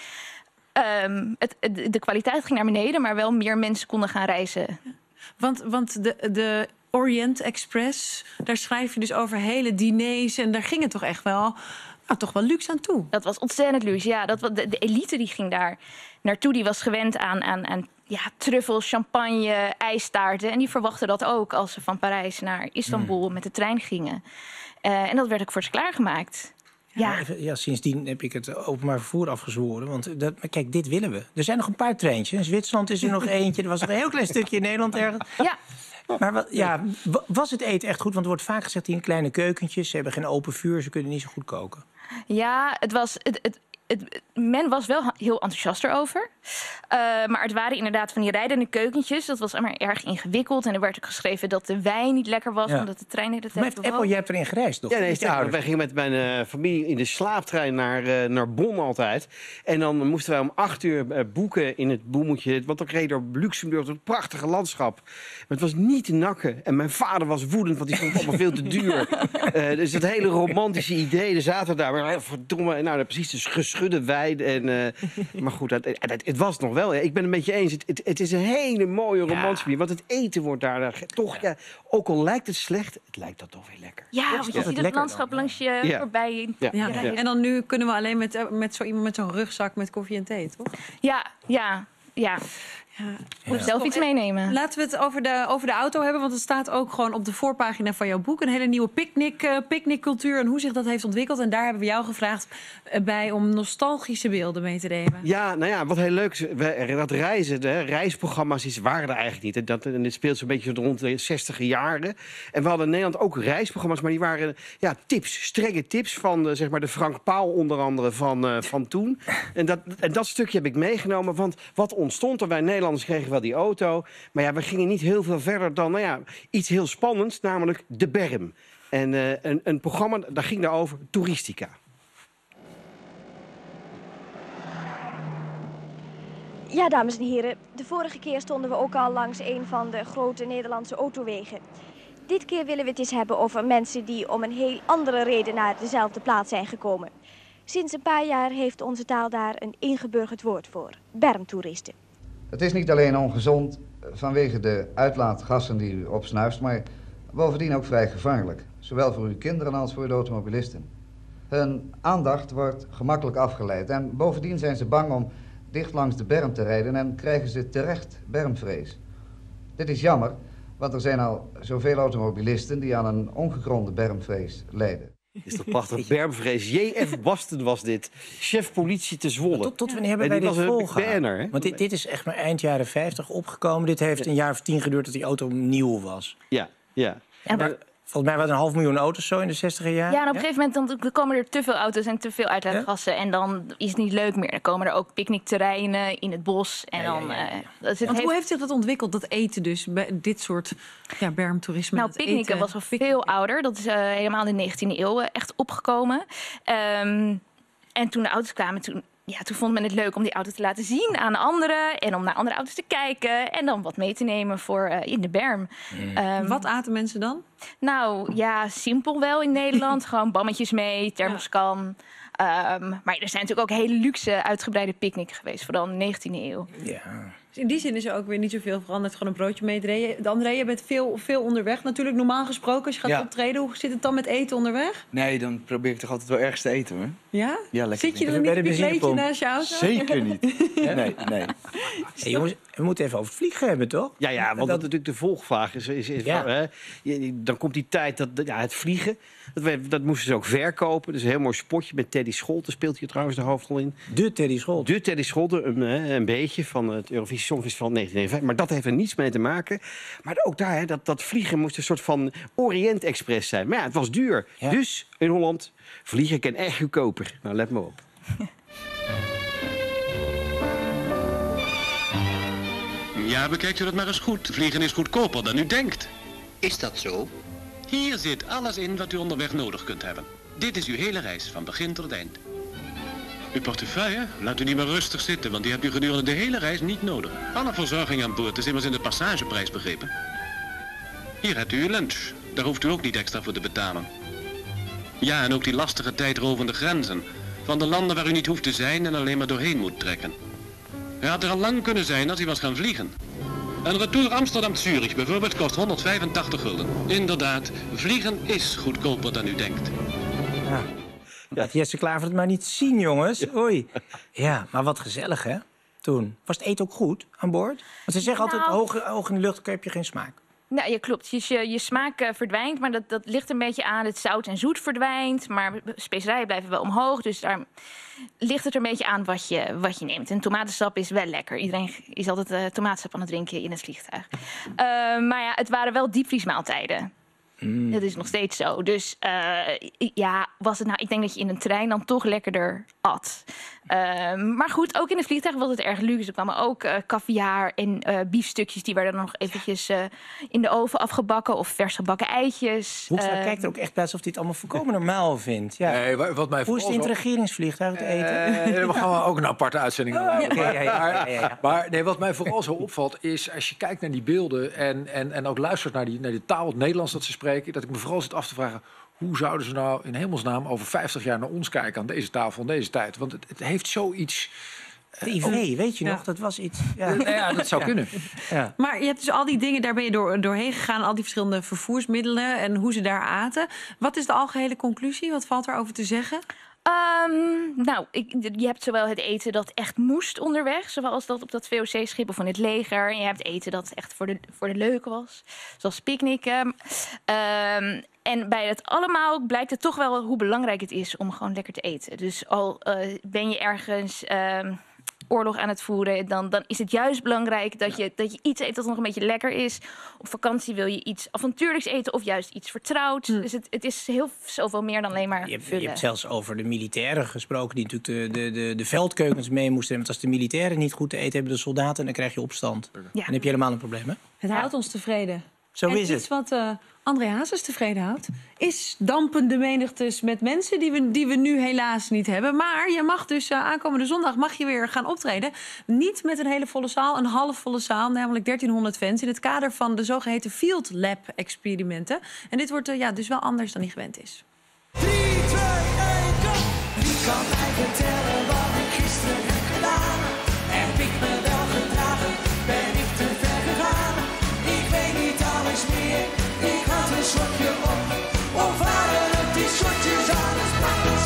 Speaker 22: um, het, het, de kwaliteit ging naar beneden, maar wel meer mensen konden gaan reizen.
Speaker 1: Want, want de, de Orient Express, daar schrijf je dus over hele diners. En daar ging het toch echt wel, nou, toch wel luxe aan toe.
Speaker 22: Dat was ontzettend luxe, ja. Dat, wa- de, de elite die ging daar naartoe, die was gewend aan, aan, aan ja, truffels, champagne, ijstaarten. En die verwachten dat ook als ze van Parijs naar Istanbul met de trein gingen. Uh, en dat werd ook voor ze klaargemaakt. Ja.
Speaker 2: Ja. Even, ja, sindsdien heb ik het openbaar vervoer afgezworen. Want dat, maar kijk, dit willen we. Er zijn nog een paar treintjes. In Zwitserland is er nog eentje. Er was nog een heel klein stukje in Nederland ergens.
Speaker 22: Ja.
Speaker 2: Maar wat, ja, wa- was het eten echt goed? Want er wordt vaak gezegd in kleine keukentjes. Ze hebben geen open vuur, ze kunnen niet zo goed koken.
Speaker 22: Ja, het was, het, het, het, men was wel heel enthousiast erover. Uh, maar het waren inderdaad van die rijdende keukentjes. Dat was maar erg ingewikkeld. En er werd ook geschreven dat de wijn niet lekker was,
Speaker 2: Ja.
Speaker 22: omdat de trein de hele
Speaker 2: Maar
Speaker 22: tijd
Speaker 2: heeft Apple, jij hebt erin gereisd, toch?
Speaker 3: Ja, nee,
Speaker 2: Met je
Speaker 3: ja,
Speaker 2: ouders.
Speaker 3: wij gingen met mijn uh, familie in de slaaptrein naar, uh, naar Bonn altijd. En dan moesten wij om acht uur uh, boeken in het boemeltje. Want dan reed je door Luxemburg, door het prachtige landschap. Maar het was niet te nakken. En mijn vader was woedend, want die vond het allemaal veel te duur. Uh, dus dat hele romantische idee, er zaten daar. Maar, verdomme, nou, precies, dus geschudde wijn. En, uh, maar goed, het, het, het was nog wel. Ja, ik ben het met je eens. Het, het, het is een hele mooie romantisch. Want het eten wordt daar, daar toch, ja, ook al lijkt het slecht, het lijkt dat toch weer lekker.
Speaker 22: Ja, want je ziet het landschap langs je
Speaker 3: Ja.
Speaker 22: voorbij.
Speaker 3: Ja.
Speaker 1: Ja.
Speaker 22: Ja.
Speaker 1: En dan nu kunnen we alleen met, uh, met zo iemand met zo'n rugzak met koffie en thee, toch?
Speaker 22: Ja, ja, ja. Of zelf iets meenemen.
Speaker 1: Laten we het over de, over de auto hebben, want het staat ook gewoon op de voorpagina van jouw boek. Een hele nieuwe picknick, uh, picknickcultuur en hoe zich dat heeft ontwikkeld. En daar hebben we jou gevraagd uh, bij om nostalgische beelden mee te nemen.
Speaker 3: Ja, nou ja, wat heel leuk is, we, dat reizen, de reisprogramma's die waren er eigenlijk niet. En dat, en dit speelt zo'n beetje rond de zestiger jaren. En we hadden in Nederland ook reisprogramma's, maar die waren ja, tips, strenge tips van de, zeg maar de Frank Paul onder andere van, uh, van toen. En dat, en dat stukje heb ik meegenomen, want wat ontstond er? Wij Nederlanders kregen wel die auto, maar ja, we gingen niet heel veel verder dan nou ja, iets heel spannends, namelijk de berm. En uh, een, een programma, daar ging daarover, Touristica.
Speaker 6: Ja, dames en heren. De vorige keer stonden we ook al langs een van de grote Nederlandse autowegen. Dit keer willen we het eens hebben over mensen die om een heel andere reden naar dezelfde plaats zijn gekomen. Sinds een paar jaar heeft onze taal daar een ingeburgerd woord voor. Bermtoeristen.
Speaker 23: Het is niet alleen ongezond vanwege de uitlaatgassen die u opsnuift, maar bovendien ook vrij gevaarlijk. Zowel voor uw kinderen als voor de automobilisten. Hun aandacht wordt gemakkelijk afgeleid en bovendien zijn ze bang om dicht langs de berm te rijden en krijgen ze terecht bermvrees. Dit is jammer, want er zijn al zoveel automobilisten die aan een ongegronde bermvrees lijden.
Speaker 3: Is toch prachtig? Bermvrees. J F Basten was dit. Chef politie te Zwolle.
Speaker 2: Tot, tot wanneer hebben
Speaker 3: En
Speaker 2: wij
Speaker 3: dit
Speaker 2: dit
Speaker 3: was een
Speaker 2: volgehouden?
Speaker 3: banner, hè?
Speaker 2: Want dit, dit is echt maar eind jaren vijftig opgekomen. Dit heeft een jaar of tien geduurd dat die auto nieuw was.
Speaker 3: Ja, ja.
Speaker 22: En
Speaker 2: Maar volgens mij waren er een half miljoen auto's zo in de zestiger jaren.
Speaker 22: Ja, en op een gegeven moment dan komen er te veel auto's en te veel uitlaatgassen. En dan is het niet leuk meer. Dan komen er ook picknickterreinen in het bos. En
Speaker 1: Ja, ja,
Speaker 22: dan,
Speaker 1: ja, ja.
Speaker 22: eh, dat is het
Speaker 1: Want
Speaker 22: heeft-
Speaker 1: hoe heeft zich dat ontwikkeld, dat eten dus, bij dit soort ja, bermtoerisme?
Speaker 22: Nou,
Speaker 1: dat
Speaker 22: picknicken
Speaker 1: eten?
Speaker 22: was al veel ouder. Dat is uh, helemaal in de negentiende eeuw uh, echt opgekomen. Um, en toen de auto's kwamen, toen, ja, toen vond men het leuk om die auto te laten zien aan anderen. En om naar andere auto's te kijken. En dan wat mee te nemen voor uh, in de berm.
Speaker 1: Mm. Um, wat aten mensen dan?
Speaker 22: Nou, ja, simpel wel in Nederland. Gewoon bammetjes mee, thermoskan. Um, maar er zijn natuurlijk ook hele luxe uitgebreide picknicken geweest. Vooral in de negentiende eeuw.
Speaker 2: Ja.
Speaker 1: In die zin is er ook weer niet zoveel veranderd. Gewoon een broodje meedreden. André, je bent veel, veel onderweg. Natuurlijk, normaal gesproken, als je gaat
Speaker 7: Ja.
Speaker 1: optreden... hoe zit het dan met eten onderweg?
Speaker 7: Nee, dan probeer ik toch altijd wel ergens te eten, hoor.
Speaker 1: Ja?
Speaker 7: Ja, lekker.
Speaker 1: Zit je dan niet op je kleedje naast je auto?
Speaker 7: Zeker niet. Nee, nee.
Speaker 2: Hey, jongens, we moeten even over het vliegen hebben, toch?
Speaker 3: Ja, ja, want
Speaker 2: dat,
Speaker 3: dat natuurlijk de volgvraag is. is, is
Speaker 2: Ja.
Speaker 3: hè, je- dan komt die tijd dat dat- ja, het vliegen. Dat, we- dat moesten ze ook verkopen. Dus een heel mooi spotje met Teddy Scholten speelt hier trouwens de hoofdrol in.
Speaker 2: De Teddy Scholten.
Speaker 3: De Teddy Scholten, een, hè, een beetje van het Eurovisie Songfestival negentien negenenvijftig. Maar dat heeft er niets mee te maken. Maar ook daar, hè, dat, dat vliegen moest een soort van Orient Express zijn. Maar ja, het was duur.
Speaker 2: Ja.
Speaker 3: Dus in Holland, vliegen kan echt goedkoper. Nou, let maar op.
Speaker 8: Ja, bekijkt u dat maar eens goed. Vliegen is goedkoper dan u denkt.
Speaker 9: Is dat zo?
Speaker 8: Hier zit alles in wat u onderweg nodig kunt hebben. Dit is uw hele reis, van begin tot eind. Uw portefeuille? Laat u niet meer rustig zitten, want die hebt u gedurende de hele reis niet nodig. Alle verzorging aan boord is immers in de passageprijs begrepen. Hier hebt u uw lunch. Daar hoeft u ook niet extra voor te betalen. Ja, en ook die lastige tijdrovende grenzen. Van de landen waar u niet hoeft te zijn en alleen maar doorheen moet trekken. U had er al lang kunnen zijn als u was gaan vliegen. Een retour Amsterdam-Zurich bijvoorbeeld kost honderdvijfentachtig gulden. Inderdaad, vliegen is goedkoper dan u denkt.
Speaker 2: Ja. Laat Jesse Klaver het maar niet zien, jongens. Oei. Ja, maar wat gezellig, hè? Toen. Was het eten ook goed aan boord? Want ze zeggen altijd,
Speaker 22: Nou.
Speaker 2: hoog, hoog in de lucht heb je geen smaak.
Speaker 22: Nou, ja, klopt. Je, je, je smaak uh, verdwijnt, maar dat, dat ligt een beetje aan. Het zout en zoet verdwijnt, maar specerijen blijven wel omhoog. Dus daar ligt het er een beetje aan wat je, wat je neemt. En tomatensap is wel lekker. Iedereen is altijd uh, tomatensap aan het drinken in het vliegtuig. Uh, maar ja, het waren wel diepvriesmaaltijden. Mm. Dat is nog steeds zo. Dus uh, ja, was het nou... Ik denk dat je in een trein dan toch lekkerder at. Uh, maar goed, ook in het vliegtuig was het erg luxe. Er kwamen ook uh, caviar en uh, biefstukjes... die werden dan nog eventjes uh, in de oven afgebakken... of vers gebakken eitjes.
Speaker 2: Hoekstra
Speaker 22: Uh,
Speaker 2: kijkt er ook echt bij alsof hij het allemaal volkomen normaal vindt. Ja.
Speaker 4: Nee, wat mij
Speaker 2: Hoe is het in het
Speaker 4: vooral zo-
Speaker 2: regeringsvliegtuig te eten?
Speaker 4: Eh, we gaan ook een aparte uitzending
Speaker 2: Oh,
Speaker 4: maken.
Speaker 2: oké, ja, ja, ja,
Speaker 4: Maar,
Speaker 2: ja, ja.
Speaker 4: maar nee, wat mij vooral zo opvalt is... als je kijkt naar die beelden en, en, en ook luistert naar die, naar die taal, het Nederlands dat ze spreken... dat ik me vooral zit af te vragen... hoe zouden ze nou in hemelsnaam over vijftig jaar naar ons kijken... aan deze tafel, in deze tijd? Want het, het heeft zoiets...
Speaker 2: T V, weet je nog? Dat was iets... Ja,
Speaker 4: Ja, ja, dat zou
Speaker 2: Ja.
Speaker 4: kunnen.
Speaker 2: Ja.
Speaker 1: Maar je hebt dus al die dingen, daar ben je door, doorheen gegaan... al die verschillende vervoersmiddelen en hoe ze daar aten. Wat is de algehele conclusie? Wat valt er over te zeggen?
Speaker 22: Um, nou, ik, je hebt zowel het eten dat echt moest onderweg... zoals dat op dat V O C-schip of van het leger. En je hebt eten dat echt voor de, voor de leuk was, zoals picknicken. Um, en bij het allemaal blijkt het toch wel hoe belangrijk het is... om gewoon lekker te eten. Dus al uh, ben je ergens... Um, oorlog aan het voeren, dan, dan is het juist belangrijk dat je, dat je iets eet dat nog een beetje lekker is. Op vakantie wil je iets avontuurlijks eten of juist iets vertrouwd. Dus het, het is heel zoveel meer dan alleen maar
Speaker 2: Je hebt, je
Speaker 22: vullen.
Speaker 2: hebt zelfs over de militairen gesproken... die natuurlijk de, de, de, de veldkeukens mee moesten hebben. Want als de militairen niet goed te eten hebben, de soldaten... dan krijg je opstand.
Speaker 1: Ja.
Speaker 2: Dan heb je helemaal een probleem, hè?
Speaker 1: Het houdt ons tevreden.
Speaker 2: Zo
Speaker 1: en
Speaker 2: is het.
Speaker 1: iets wat uh, André Hazes tevreden houdt... is dampende menigtes met mensen die we, die we nu helaas niet hebben. Maar je mag dus uh, aankomende zondag mag je weer gaan optreden. Niet met een hele volle zaal, een halfvolle zaal... namelijk dertienhonderd fans in het kader van de zogeheten Field Lab-experimenten. En dit wordt uh, ja, dus wel anders dan hij gewend is.
Speaker 21: drie, twee, één, go! Wie kan mij vertellen wat ik gisteren heb gedaan? Heb ik me wel gedragen? Ben ik te ver gegaan? Ik weet niet alles meer. Ik had een slokje op. Of waren het die shotjes alles praktisch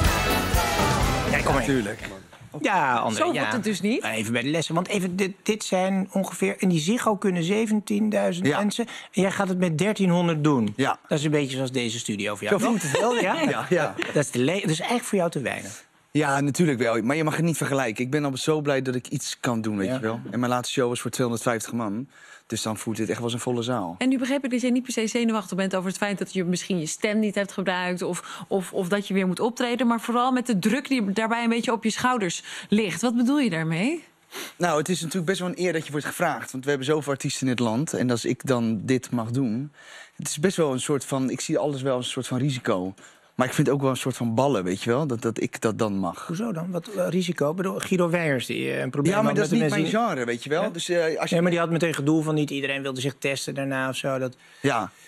Speaker 21: met
Speaker 2: Ja, kom maar.
Speaker 7: Tuurlijk.
Speaker 2: Ja, André,
Speaker 1: Zo
Speaker 2: ja.
Speaker 1: wordt het dus niet.
Speaker 2: Even bij de lessen. Want even, dit, dit zijn ongeveer... in die Ziggo kunnen zeventienduizend
Speaker 7: Ja.
Speaker 2: mensen. En jij gaat het met dertienhonderd doen.
Speaker 7: Ja.
Speaker 2: Dat is een beetje zoals deze studio voor jou.
Speaker 7: Zo voelt het wel, ja. Ja, ja.
Speaker 2: Dat is, de le- dat is eigenlijk voor jou te weinig.
Speaker 7: Ja, natuurlijk wel. Maar je mag het niet vergelijken. Ik ben al zo blij dat ik iets kan doen, weet
Speaker 2: Ja.
Speaker 7: je wel. En mijn laatste show was voor tweehonderdvijftig man. Dus dan voelt dit echt wel als een volle zaal.
Speaker 1: En nu begreep ik dat je niet per se zenuwachtig bent over het feit... dat je misschien je stem niet hebt gebruikt... of, of, of dat je weer moet optreden. Maar vooral met de druk die daarbij een beetje op je schouders ligt. Wat bedoel je daarmee?
Speaker 7: Nou, het is natuurlijk best wel een eer dat je wordt gevraagd. Want we hebben zoveel artiesten in het land. En als ik dan dit mag doen... Het is best wel een soort van... Ik zie alles wel als een soort van risico. Maar ik vind het ook wel een soort van ballen, weet je wel? Dat, dat ik dat dan mag.
Speaker 2: Hoezo dan? Wat uh, risico? Ik bedoel, Guido Weijers die uh, een probleem
Speaker 7: Ja, maar
Speaker 2: had
Speaker 7: dat is
Speaker 2: met
Speaker 7: niet
Speaker 2: de
Speaker 7: mijn
Speaker 2: mensen die-
Speaker 7: genre, weet je wel?
Speaker 2: Ja?
Speaker 7: Dus, uh, als je...
Speaker 2: Nee, maar die had meteen gedoe van niet iedereen wilde zich testen daarna of zo. Dat...
Speaker 7: Ja.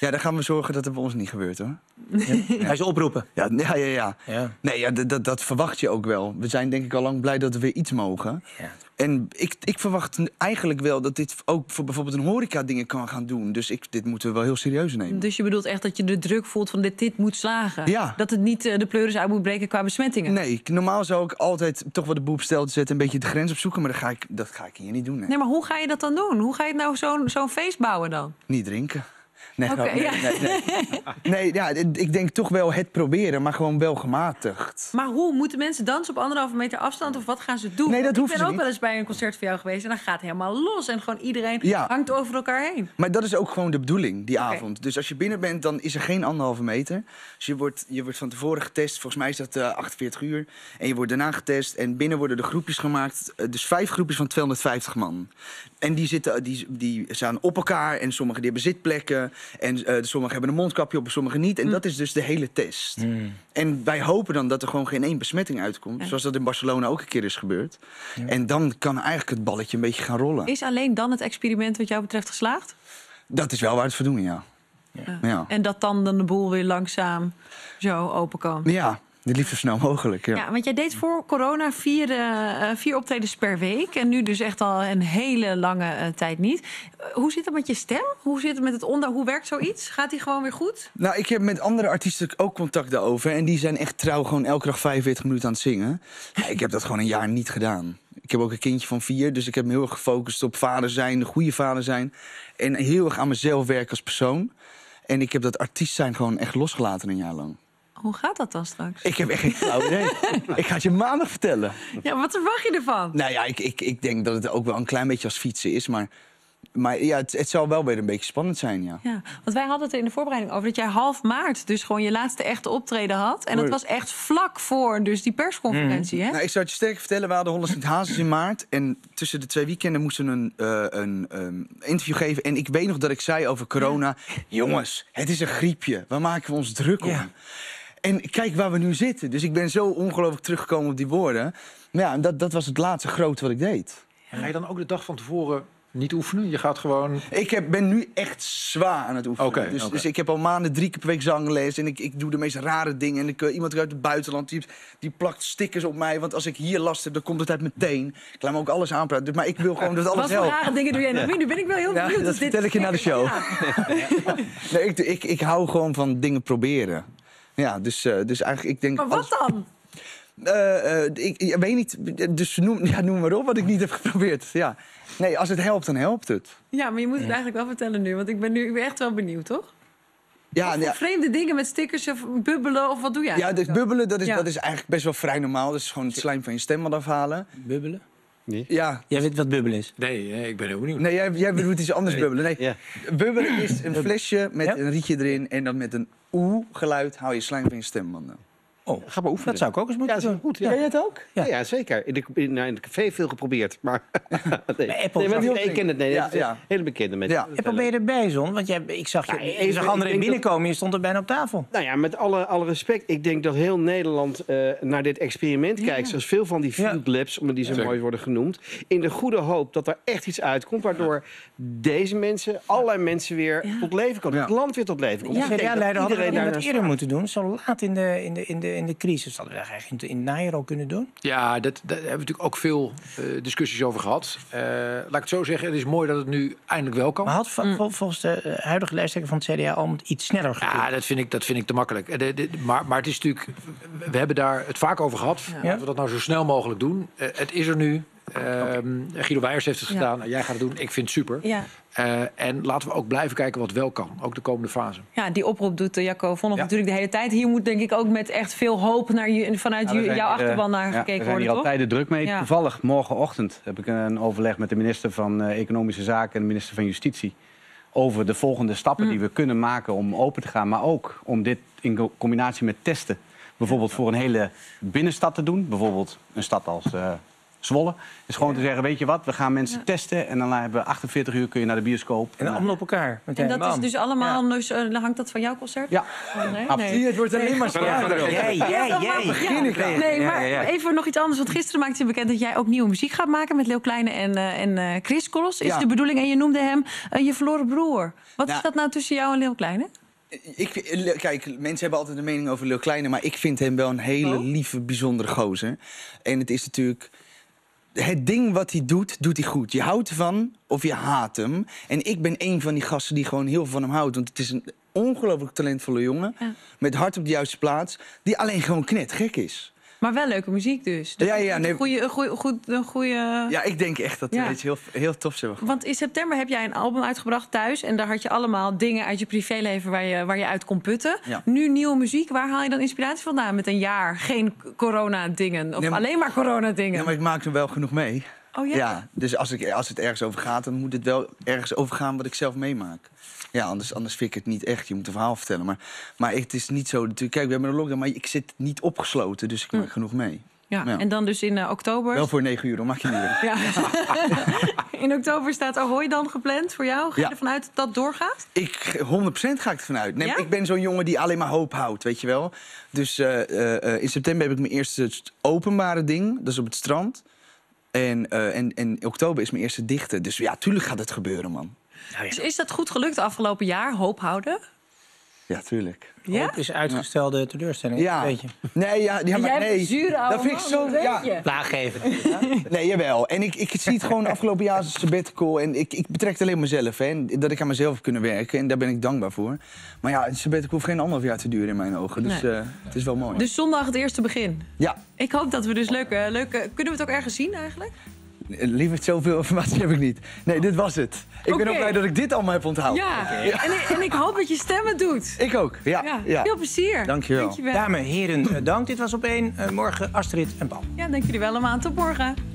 Speaker 7: Ja, dan gaan we zorgen dat het bij ons niet gebeurt, hoor.
Speaker 2: Ja. Hij is oproepen.
Speaker 7: Ja, ja, ja. ja.
Speaker 2: ja.
Speaker 7: Nee, ja, dat, dat verwacht je ook wel. We zijn denk ik al lang blij dat we weer iets mogen.
Speaker 2: Ja.
Speaker 7: En ik, ik verwacht eigenlijk wel dat dit ook voor bijvoorbeeld een horeca dingen kan gaan doen. Dus ik, dit moeten we wel heel serieus nemen.
Speaker 1: Dus je bedoelt echt dat je de druk voelt van dit, dit moet slagen?
Speaker 7: Ja.
Speaker 1: Dat het niet uh, de pleuris uit moet breken qua besmettingen?
Speaker 7: Nee, normaal zou ik altijd toch wel de boel op stel te zetten... een beetje de grens opzoeken, maar dat ga ik, dat ga ik hier niet doen. Nee,
Speaker 1: nee maar hoe ga je dat dan doen? Hoe ga je nou zo'n zo'n feest bouwen dan?
Speaker 7: Niet drinken. Nee,
Speaker 1: okay,
Speaker 7: nee,
Speaker 1: ja.
Speaker 7: nee, nee, nee. nee ja, ik denk toch wel het proberen, maar gewoon wel gematigd.
Speaker 1: Maar hoe? Moeten mensen dansen op anderhalve meter afstand of wat gaan ze doen?
Speaker 7: Nee, dat hoeft
Speaker 1: ik ben ook
Speaker 7: niet.
Speaker 1: wel eens bij een concert van jou geweest en dan gaat het helemaal los. En gewoon iedereen
Speaker 7: ja.
Speaker 1: hangt over elkaar heen.
Speaker 7: Maar dat is ook gewoon de bedoeling, die
Speaker 1: okay.
Speaker 7: avond. Dus als je binnen bent, dan is er geen anderhalve meter. Dus je wordt, je wordt van tevoren getest, volgens mij is dat uh, achtenveertig uur. En je wordt daarna getest en binnen worden de groepjes gemaakt. Uh, dus vijf groepjes van tweehonderdvijftig man. En die, zitten, die, die staan op elkaar en sommigen die hebben zitplekken. En uh, sommigen hebben een mondkapje op en sommigen niet. En mm. dat is dus de hele test. Mm. En wij hopen dan dat er gewoon geen één besmetting uitkomt. Ja. Zoals dat in Barcelona ook een keer is gebeurd. Ja. En dan kan eigenlijk het balletje een beetje gaan rollen.
Speaker 1: Is alleen dan het experiment wat jou betreft geslaagd?
Speaker 7: Dat is wel waar het voor doen, ja.
Speaker 1: ja.
Speaker 7: ja.
Speaker 1: En dat dan de boel weer langzaam zo open kan?
Speaker 7: Ja. Het liefst zo snel mogelijk, ja.
Speaker 1: Ja, want jij deed voor corona vier, uh, vier optredens per week. En nu dus echt al een hele lange uh, tijd niet. Uh, hoe zit het met je stem? Hoe zit het met het onder? Hoe werkt zoiets? Gaat die gewoon weer goed?
Speaker 7: Nou, ik heb met andere artiesten ook contact daarover. En die zijn echt trouw gewoon elke dag vijfenveertig minuten aan het zingen. Ja, ik heb dat gewoon een jaar niet gedaan. Ik heb ook een kindje van vier, dus ik heb me heel erg gefocust op vader zijn, een goede vader zijn. En heel erg aan mezelf werken als persoon. En ik heb dat artiest zijn gewoon echt losgelaten een jaar lang.
Speaker 1: Hoe gaat dat dan straks?
Speaker 7: Ik heb echt geen flauw idee. Ik ga het je maandag vertellen.
Speaker 1: Ja, wat verwacht je ervan?
Speaker 7: Nou ja, ik, ik, ik denk dat het ook wel een klein beetje als fietsen is. Maar, maar ja, het, het zal wel weer een beetje spannend zijn, ja.
Speaker 1: ja. Want wij hadden het er in de voorbereiding over dat jij half maart dus gewoon je laatste echte optreden had. En dat was echt vlak voor dus die persconferentie, mm. hè?
Speaker 7: Nou, ik zou het je sterk vertellen, we hadden Holland Sint Hazes in maart. En tussen de twee weekenden moesten we een, uh, een um, interview geven. En ik weet nog dat ik zei over corona... Ja. Jongens, het is een griepje. Waar maken we ons druk om? Ja. En kijk waar we nu zitten. Dus ik ben zo ongelooflijk teruggekomen op die woorden. Maar ja, dat, dat was het laatste grote wat ik deed.
Speaker 4: En ga je dan ook de dag van tevoren niet oefenen? Je gaat gewoon...
Speaker 7: Ik heb, ben nu echt zwaar aan het oefenen.
Speaker 4: Okay,
Speaker 7: dus,
Speaker 4: okay.
Speaker 7: dus ik heb al maanden drie keer per week zangles. En ik, ik doe de meest rare dingen. En ik, uh, iemand uit het buitenland die, die plakt stickers op mij. Want als ik hier last heb, dan komt het uit meteen. Ik laat me ook alles aanpraten. Dus, maar ik wil gewoon dat alles helpt.
Speaker 1: Wat voor rare dingen doe jij nog meer? Nu ben ik wel heel benieuwd.
Speaker 7: Ja, dat vertel ik je na de show. Ja. Nee, ik, ik, ik hou gewoon van dingen proberen. Ja, dus, uh, dus eigenlijk, ik denk...
Speaker 1: Maar wat
Speaker 7: alles...
Speaker 1: dan?
Speaker 7: Uh, uh, ik, ik weet niet, dus noem, ja, noem maar op wat ik niet heb geprobeerd. Ja. Nee, als het helpt, dan helpt het.
Speaker 1: Ja, maar je moet het eigenlijk wel vertellen nu, want ik ben nu ik ben echt wel benieuwd, toch?
Speaker 7: Ja,
Speaker 1: ja. Vreemde dingen met stickers of bubbelen of wat doe jij?
Speaker 7: Ja, dus bubbelen, dat is, ja. dat is eigenlijk best wel vrij normaal. Dat is gewoon het slijm van je stem wat afhalen.
Speaker 2: Bubbelen?
Speaker 7: Nee. Ja.
Speaker 2: Jij weet wat bubbelen is?
Speaker 4: Nee, nee ik ben heel benieuwd.
Speaker 7: Nee, jij, jij bedoelt iets anders nee. bubbelen. Nee. Ja. Bubbelen is een flesje met ja? een rietje erin en dan met een oeh-geluid hou je slijm van je stembanden.
Speaker 2: Oh, ga maar oefenen. Dat zou ik ook eens moeten
Speaker 7: ja,
Speaker 2: doen.
Speaker 7: Goed, ja. Jij het ook?
Speaker 3: Ja, ja zeker. In de, in, in de café veel geprobeerd. Maar nee,
Speaker 2: nee, Apple,
Speaker 3: nee, maar nee, ik ken het. Nee,
Speaker 7: ja,
Speaker 3: ja.
Speaker 7: ja.
Speaker 3: Hele bekende mensen.
Speaker 7: Ja.
Speaker 2: Apple, ben je erbij, Zon? Want jij, ik zag je, nou, je zag anderen binnenkomen dat... je stond er bijna op tafel.
Speaker 3: Nou ja, met alle, alle respect. Ik denk dat heel Nederland uh, naar dit experiment ja. kijkt. Zoals veel van die field labs, omdat die zo ja. mooi worden genoemd. In de goede hoop dat er echt iets uitkomt. Waardoor ja. deze mensen, allerlei mensen weer ja. tot leven komen. Ja. Het land weer tot leven komt.
Speaker 2: Ja, ja, ja leider hadden we dat wat eerder moeten doen. Zo laat in de, in de, in de, in de crisis. Hadden we dat eigenlijk in het najaar al kunnen doen?
Speaker 4: Ja, dat, daar hebben we natuurlijk ook veel uh, discussies over gehad. Uh, laat ik het zo zeggen, het is mooi dat het nu eindelijk wel kan.
Speaker 2: Maar had mm. vol, volgens de huidige lijsttrekker van het C D A al iets sneller gekund?
Speaker 4: Ja, dat vind ik, dat vind ik te makkelijk. De, de, maar, maar het is natuurlijk, we hebben daar het vaak over gehad. Ja. Dat we dat nou zo snel mogelijk doen. Uh, het is er nu. Uh, Guido Weijers heeft het ja. gedaan. Jij gaat het doen. Ik vind het super. Ja. Uh, en laten we ook blijven kijken wat wel kan. Ook de komende fase.
Speaker 1: Ja, die oproep doet uh, Jacco Vonhoff ja. natuurlijk de hele tijd. Hier moet denk ik ook met echt veel hoop naar je, vanuit nou, jouw uh, achterban naar ja, gekeken worden. We
Speaker 19: zijn hier
Speaker 1: toch?
Speaker 19: altijd druk mee.
Speaker 1: Ja.
Speaker 19: Toevallig morgenochtend heb ik een overleg met de minister van uh, Economische Zaken en de minister van Justitie over de volgende stappen mm. die we kunnen maken om open te gaan. Maar ook om dit in combinatie met testen bijvoorbeeld voor een hele binnenstad te doen. Bijvoorbeeld een stad als uh, Zwolle. Is gewoon te zeggen, weet je wat, we gaan mensen
Speaker 1: Ja.
Speaker 19: testen... en dan hebben we achtenveertig uur kun je naar de bioscoop.
Speaker 2: En allemaal op elkaar.
Speaker 1: En dat is dus allemaal, dus, uh, hangt dat van jouw concert?
Speaker 19: Ja.
Speaker 1: Oh, nee,
Speaker 19: Absoluut.
Speaker 1: nee.
Speaker 7: Het wordt alleen maar zwaarder.
Speaker 2: Jij, jij, jij.
Speaker 7: Begin ik aan.
Speaker 1: Nee, maar
Speaker 19: Ja, ja, ja.
Speaker 1: even nog iets anders. Want gisteren maakte je bekend dat jij ook nieuwe muziek gaat maken... met Leeuw Kleine en, uh, en uh, Chris Kolos, is
Speaker 7: Ja.
Speaker 1: de bedoeling. En je noemde hem uh, je verloren broer. Wat
Speaker 7: Ja.
Speaker 1: is dat nou tussen jou en Leeuw Kleine?
Speaker 7: Ik, kijk, mensen hebben altijd een mening over Leeuw Kleine... maar ik vind hem wel een hele
Speaker 1: Oh.
Speaker 7: lieve, bijzondere gozer. En het is natuurlijk... Het ding wat hij doet, doet hij goed. Je houdt ervan of je haat hem. En ik ben een van die gasten die gewoon heel veel van hem houdt. Want het is een ongelooflijk talentvolle jongen...
Speaker 1: Ja.
Speaker 7: met hart op de juiste plaats... die alleen gewoon knetgek is.
Speaker 1: Maar wel leuke muziek dus. dus
Speaker 7: Ja, ja, nee.
Speaker 1: Een goede... Een goede, goed, een goede...
Speaker 7: Ja, ik denk echt dat
Speaker 1: Ja.
Speaker 7: hij iets heel, heel tofs hebben.
Speaker 1: Want in september heb jij een album uitgebracht thuis... en daar had je allemaal dingen uit je privéleven waar je, waar je uit kon putten.
Speaker 7: Ja.
Speaker 1: Nu nieuwe muziek. Waar haal je dan inspiratie vandaan? Met een jaar geen corona-dingen. Of
Speaker 7: Nee, maar-
Speaker 1: alleen maar corona-dingen.
Speaker 7: Ja, maar ik maak er wel genoeg mee.
Speaker 1: Oh ja?
Speaker 7: Ja, dus als, ik, als het ergens over gaat, dan moet het wel ergens over gaan wat ik zelf meemaak. Ja, anders, anders vind ik het niet echt. Je moet een verhaal vertellen. Maar, maar het is niet zo natuurlijk. Kijk, we hebben een lockdown, maar ik zit niet opgesloten, dus ik maak genoeg mee.
Speaker 1: Ja,
Speaker 7: Ja.
Speaker 1: En dan dus in uh, oktober...
Speaker 7: Wel voor negen uur, dan mag je niet meer.
Speaker 1: Ja. In oktober staat Ahoy dan gepland voor jou. Ga je
Speaker 7: Ja.
Speaker 1: ervan uit dat dat doorgaat?
Speaker 7: Ik, honderd procent ga ik ervan uit. Nee,
Speaker 1: Ja?
Speaker 7: Ik ben zo'n jongen die alleen maar hoop houdt, weet je wel. Dus uh, uh, uh, in september heb ik mijn eerste openbare ding. Dat is op het strand. En, uh, en, en in oktober is mijn eerste dichte. Dus ja, tuurlijk gaat het gebeuren, man.
Speaker 1: Dus is dat goed gelukt afgelopen jaar? Hoop houden?
Speaker 7: Ja, tuurlijk.
Speaker 1: Ja?
Speaker 2: Hoop is uitgestelde teleurstelling.
Speaker 7: Ja.
Speaker 2: Weet je.
Speaker 7: Nee, ja, ja
Speaker 1: En
Speaker 7: maar
Speaker 1: jij hebt
Speaker 7: nee.
Speaker 1: een zure oude
Speaker 7: dat vind ik
Speaker 1: man,
Speaker 7: zo.
Speaker 1: dat weet
Speaker 7: Ja.
Speaker 1: je.
Speaker 2: Plaaggever.
Speaker 7: Nee, jawel. En ik, ik zie het gewoon afgelopen jaar als een sabbatical. En ik, ik betrek het alleen mezelf. Hè. En dat ik aan mezelf heb kunnen werken. En daar ben ik dankbaar voor. Maar ja, een sabbatical hoeft geen anderhalf jaar te duren in mijn ogen. Dus
Speaker 1: Nee.
Speaker 7: uh, het is wel mooi.
Speaker 1: Dus zondag het eerste begin.
Speaker 7: Ja.
Speaker 1: Ik hoop dat we dus leuke, leuke... Kunnen we het ook ergens zien eigenlijk?
Speaker 7: Liever zoveel informatie heb ik niet. Nee, dit was het. Ik ben
Speaker 1: Oké.
Speaker 7: ook blij dat ik dit allemaal heb onthouden.
Speaker 1: Ja. En, ik, en ik hoop dat je stem het doet.
Speaker 7: Ik ook. Ja.
Speaker 1: Ja.
Speaker 7: ja.
Speaker 1: Veel plezier.
Speaker 7: Dankjewel.
Speaker 1: Dankjewel.
Speaker 2: Dames, heren, uh, dank. Dit was op één. Uh, morgen Astrid en Paul.
Speaker 1: Ja, dank jullie wel allemaal. Tot morgen.